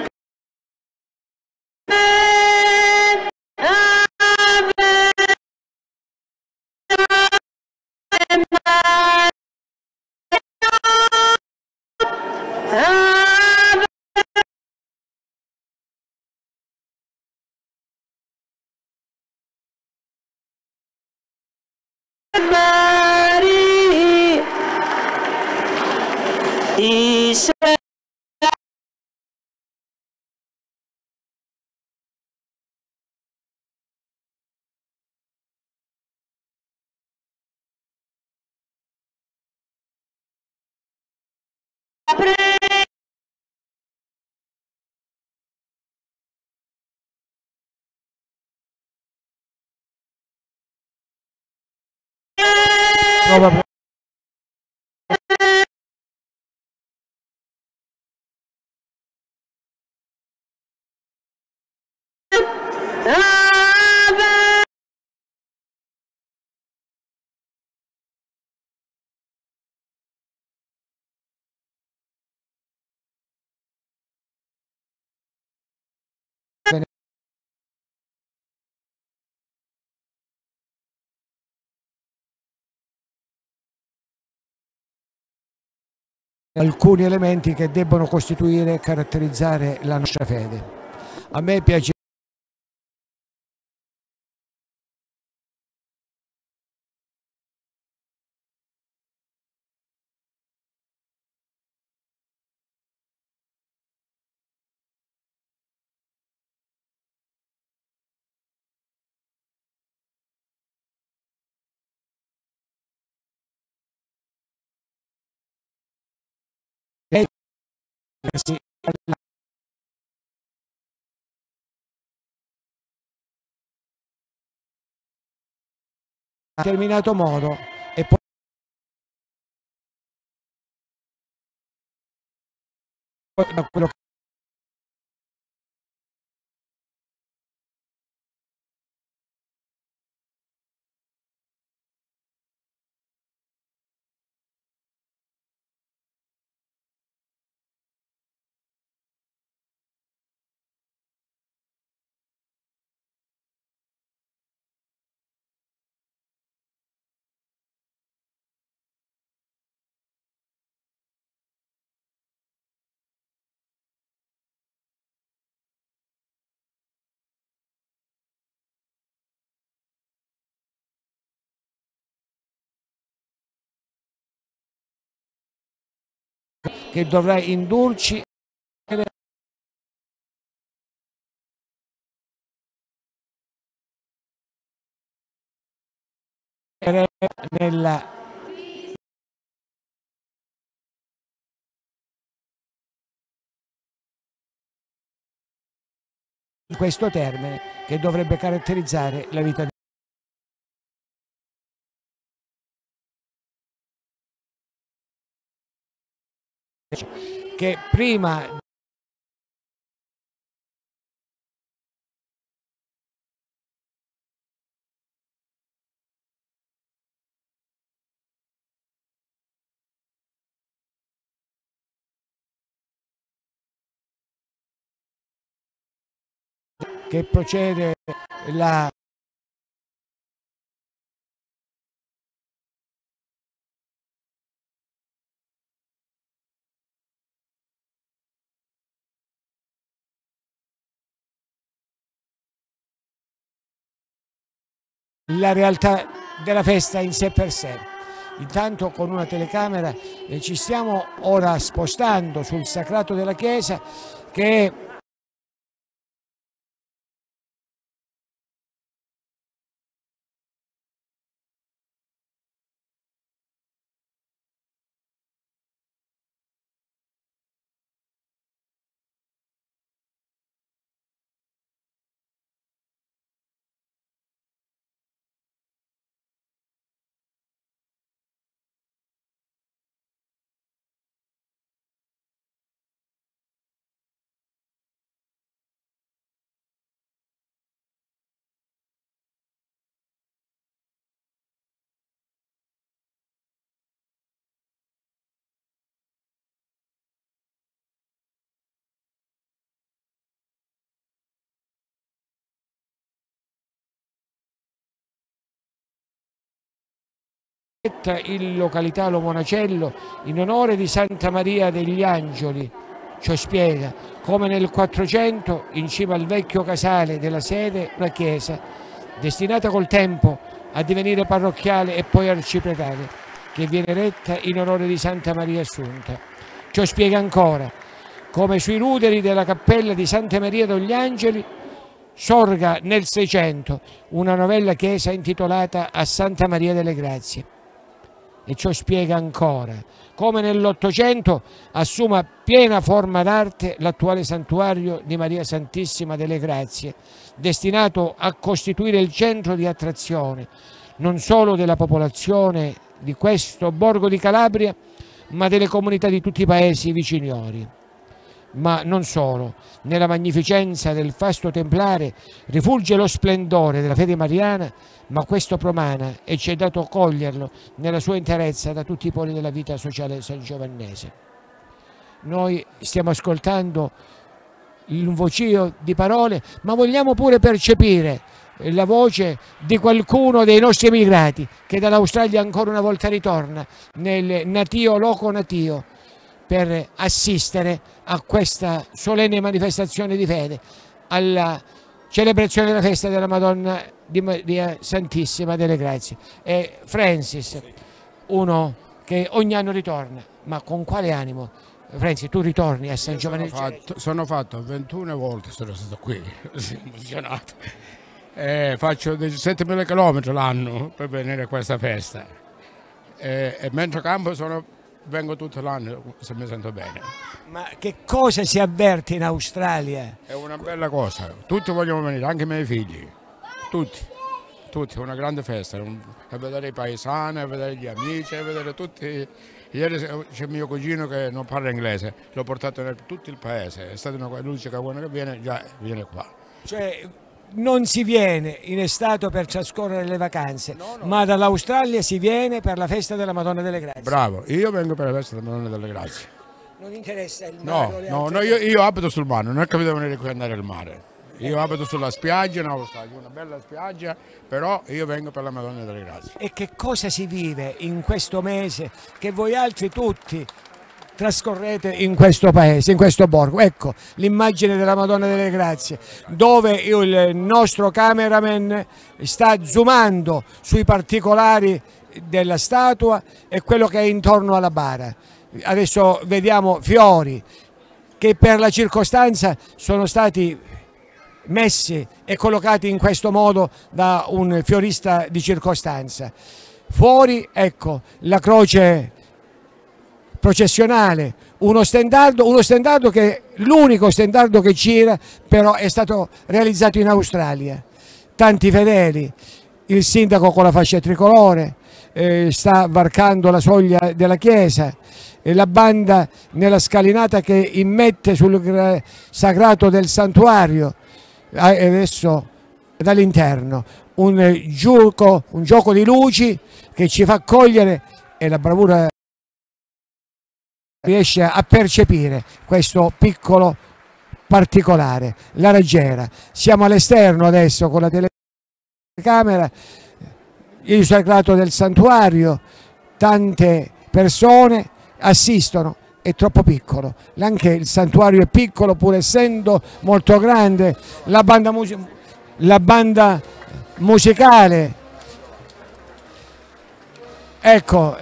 Alcuni elementi che debbono costituire e caratterizzare la nostra fede. A me piace in determinato modo e poi da quello che dovrà indurci nella in questo termine che dovrebbe caratterizzare la vita che prima che procede la realtà della festa in sé per sé. Intanto con una telecamera ci stiamo ora spostando sul sacrato della chiesa che è in località Lo Monacello in onore di Santa Maria degli Angeli. Ciò spiega come nel 400 in cima al vecchio casale della sede una chiesa destinata col tempo a divenire parrocchiale e poi arcipretale, che viene retta in onore di Santa Maria Assunta. Ciò spiega ancora come sui ruderi della cappella di Santa Maria degli Angeli sorga nel 600 una novella chiesa intitolata a Santa Maria delle Grazie. E ciò spiega ancora come nell'800 assuma piena forma d'arte l'attuale santuario di Maria Santissima delle Grazie, destinato a costituire il centro di attrazione non solo della popolazione di questo borgo di Calabria, ma delle comunità di tutti i paesi viciniori. Ma non solo, nella magnificenza del fasto templare rifulge lo splendore della fede mariana, ma questo promana e ci è dato coglierlo nella sua interezza da tutti i poli della vita sociale sangiovannese. Noi stiamo ascoltando un vocio di parole, ma vogliamo pure percepire la voce di qualcuno dei nostri emigrati che dall'Australia ancora una volta ritorna nel natio loco natio per assistere a questa solenne manifestazione di fede, alla celebrazione della festa della Madonna di Maria Santissima delle Grazie. E Francis, uno che ogni anno ritorna, ma con quale animo? Francis, tu ritorni a San Giovanni? Sono fatto 21 volte, sono stato qui, sono emozionato. Faccio 17.000 km l'anno per venire a questa festa. E mentre campo vengo tutto l'anno se mi sento bene. Ma che cosa si avverte in Australia? È una bella cosa, tutti vogliono venire, anche i miei figli, tutti, è una grande festa, a vedere i paesani, a vedere gli amici, a vedere tutti. Ieri c'è mio cugino che non parla inglese, l'ho portato in tutto il paese, è stata una luce che buona che viene, già viene qua. Cioè, non si viene in estate per trascorrere le vacanze, ma dall'Australia si viene per la festa della Madonna delle Grazie. Bravo, io vengo per la festa della Madonna delle Grazie. Non interessa il mare? No, io abito sul mare, non è che devo venire qui andare al mare. Io abito sulla spiaggia in Australia, una bella spiaggia, però io vengo per la Madonna delle Grazie. E che cosa si vive in questo mese che voi altri tutti trascorrete in questo paese, in questo borgo? Ecco l'immagine della Madonna delle Grazie, dove il nostro cameraman sta zoomando sui particolari della statua e quello che è intorno alla bara. Adesso vediamo fiori che per la circostanza sono stati messi e collocati in questo modo da un fiorista di circostanza. Fuori, ecco, la croce processionale, uno stendardo che è l'unico stendardo che gira, però è stato realizzato in Australia. Tanti fedeli, il sindaco con la fascia tricolore sta varcando la soglia della chiesa, la banda nella scalinata che immette sul sagrato del santuario. Adesso dall'interno un gioco di luci che ci fa cogliere, e la bravura riesce a percepire questo piccolo particolare, la raggiera. Siamo all'esterno adesso con la telecamera, il sagrato del santuario, tante persone assistono. È troppo piccolo, anche il santuario è piccolo pur essendo molto grande, la banda musicale, ecco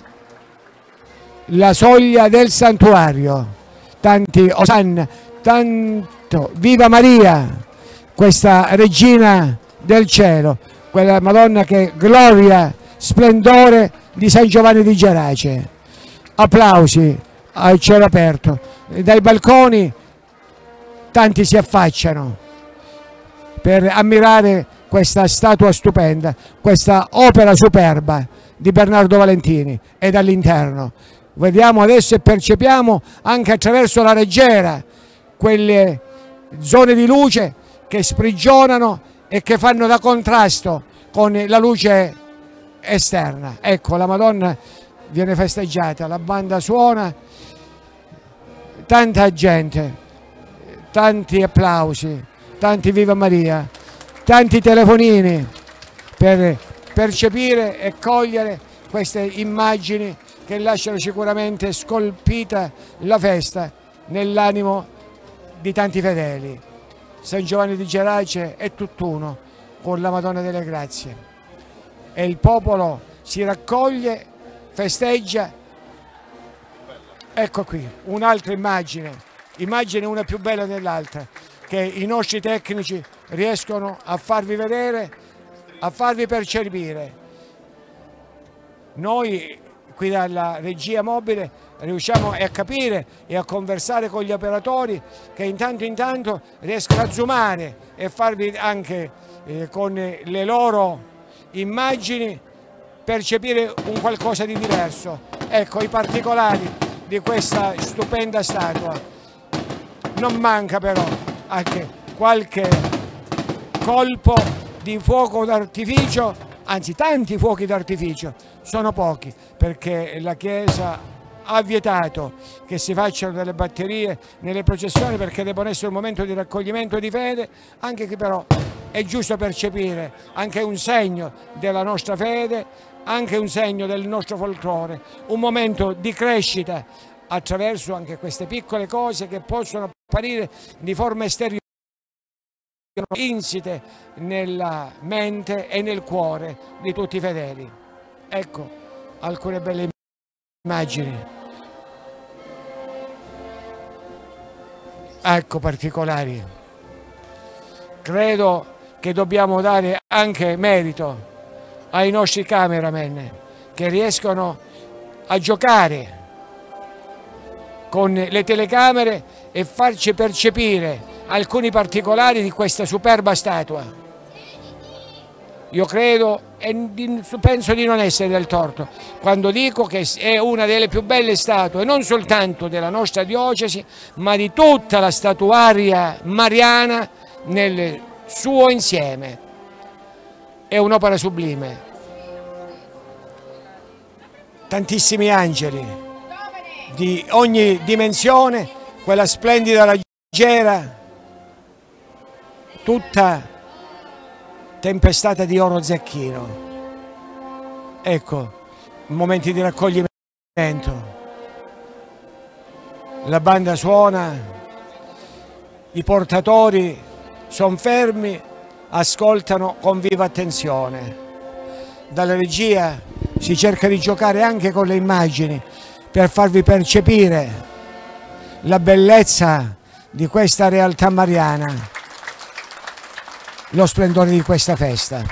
la soglia del santuario, tanti osanna, tanto viva Maria, questa regina del cielo, quella Madonna che gloria, splendore di San Giovanni di Gerace. Applausi al cielo aperto, dai balconi tanti si affacciano per ammirare questa statua stupenda, questa opera superba di Bernardo Valentini, e dall'interno vediamo adesso e percepiamo anche attraverso la reggiera quelle zone di luce che sprigionano e che fanno da contrasto con la luce esterna. Ecco, la Madonna viene festeggiata, la banda suona, tanta gente, tanti applausi, tanti viva Maria, tanti telefonini per percepire e cogliere queste immagini che lasciano sicuramente scolpita la festa nell'animo di tanti fedeli. San Giovanni di Gerace è tutt'uno con la Madonna delle Grazie e il popolo si raccoglie, festeggia. Ecco qui un'altra immagine una più bella dell'altra, che i nostri tecnici riescono a farvi vedere, a farvi percepire. Noi qui dalla regia mobile riusciamo a capire e a conversare con gli operatori che intanto in tanto riescono a zoomare e farvi anche con le loro immagini percepire un qualcosa di diverso. Ecco i particolari di questa stupenda statua. Non manca però anche qualche colpo di fuoco d'artificio, anzi tanti fuochi d'artificio, sono pochi perché la Chiesa ha vietato che si facciano delle batterie nelle processioni perché devono essere un momento di raccoglimento di fede, anche che però è giusto percepire anche un segno della nostra fede, anche un segno del nostro folklore, un momento di crescita attraverso anche queste piccole cose che possono apparire di forma esteriore, insite nella mente e nel cuore di tutti i fedeli. Ecco alcune belle immagini, ecco particolari. Credo che dobbiamo dare anche merito ai nostri cameraman che riescono a giocare con le telecamere e farci percepire alcuni particolari di questa superba statua. Io credo e penso di non essere del torto quando dico che è una delle più belle statue non soltanto della nostra diocesi ma di tutta la statuaria mariana nel suo insieme. È un'opera sublime. Tantissimi angeli di ogni dimensione, quella splendida raggiera tutta tempestata di oro zecchino. Ecco, momenti di raccoglimento. La banda suona, i portatori sono fermi, ascoltano con viva attenzione. Dalla regia si cerca di giocare anche con le immagini per farvi percepire la bellezza di questa realtà mariana, lo splendore di questa festa.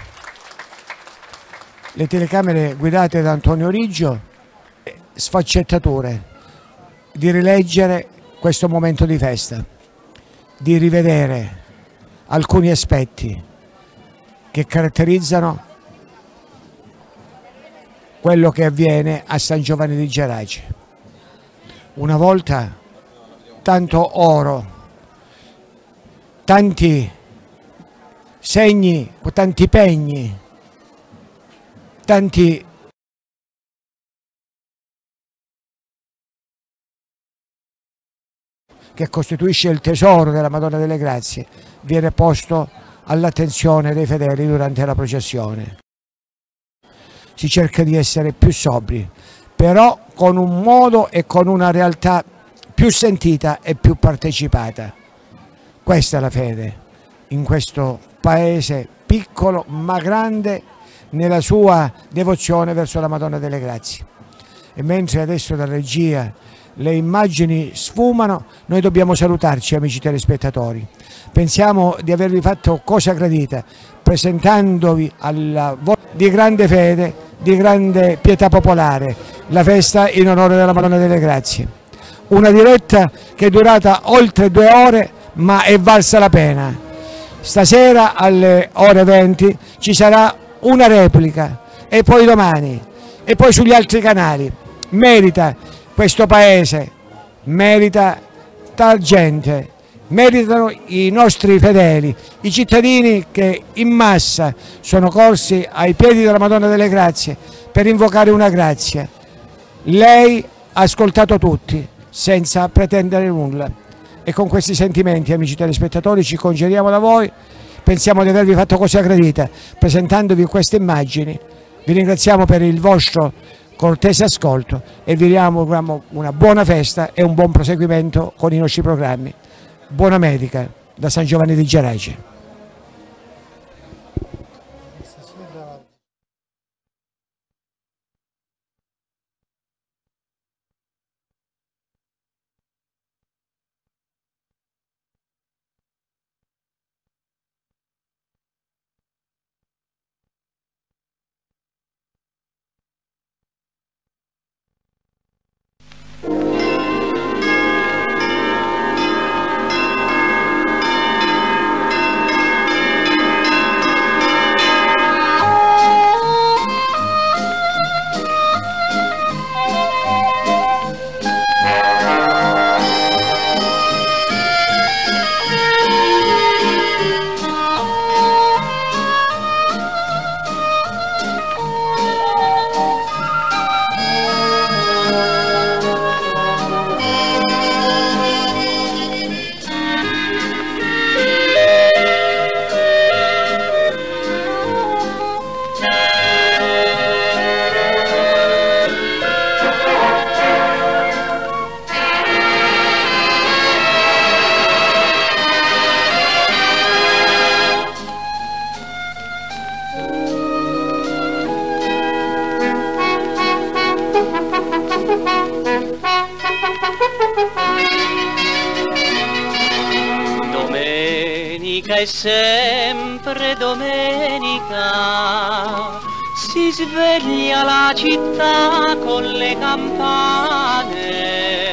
Le telecamere guidate da Antonio Riggio, sfaccettature di rileggere questo momento di festa, di rivedere alcuni aspetti che caratterizzano quello che avviene a San Giovanni di Gerace. Una volta tanto oro, tanti segni, tanti pegni, tanti che costituisce il tesoro della Madonna delle Grazie, viene posto all'attenzione dei fedeli durante la processione. Si cerca di essere più sobri, però con un modo e con una realtà più sentita e più partecipata. Questa è la fede in questo paese piccolo ma grande nella sua devozione verso la Madonna delle Grazie. E mentre adesso dalla regia le immagini sfumano, noi dobbiamo salutarci, amici telespettatori. Pensiamo di avervi fatto cosa gradita, presentandovi alla di grande fede, di grande pietà popolare, la festa in onore della Madonna delle Grazie. Una diretta che è durata oltre 2 ore, ma è valsa la pena. Stasera alle ore 20 ci sarà una replica, e poi domani, e poi sugli altri canali. Merita questo paese, merita tal gente, meritano i nostri fedeli, i cittadini che in massa sono corsi ai piedi della Madonna delle Grazie per invocare una grazia. Lei ha ascoltato tutti senza pretendere nulla, e con questi sentimenti, amici telespettatori, ci congediamo da voi. Pensiamo di avervi fatto cosa gradita presentandovi queste immagini. Vi ringraziamo per il vostro cortese ascolto e vi auguriamo una buona festa e un buon proseguimento con i nostri programmi. Buona medica da San Giovanni di Gerace. Domenica è sempre domenica, si sveglia la città con le campane.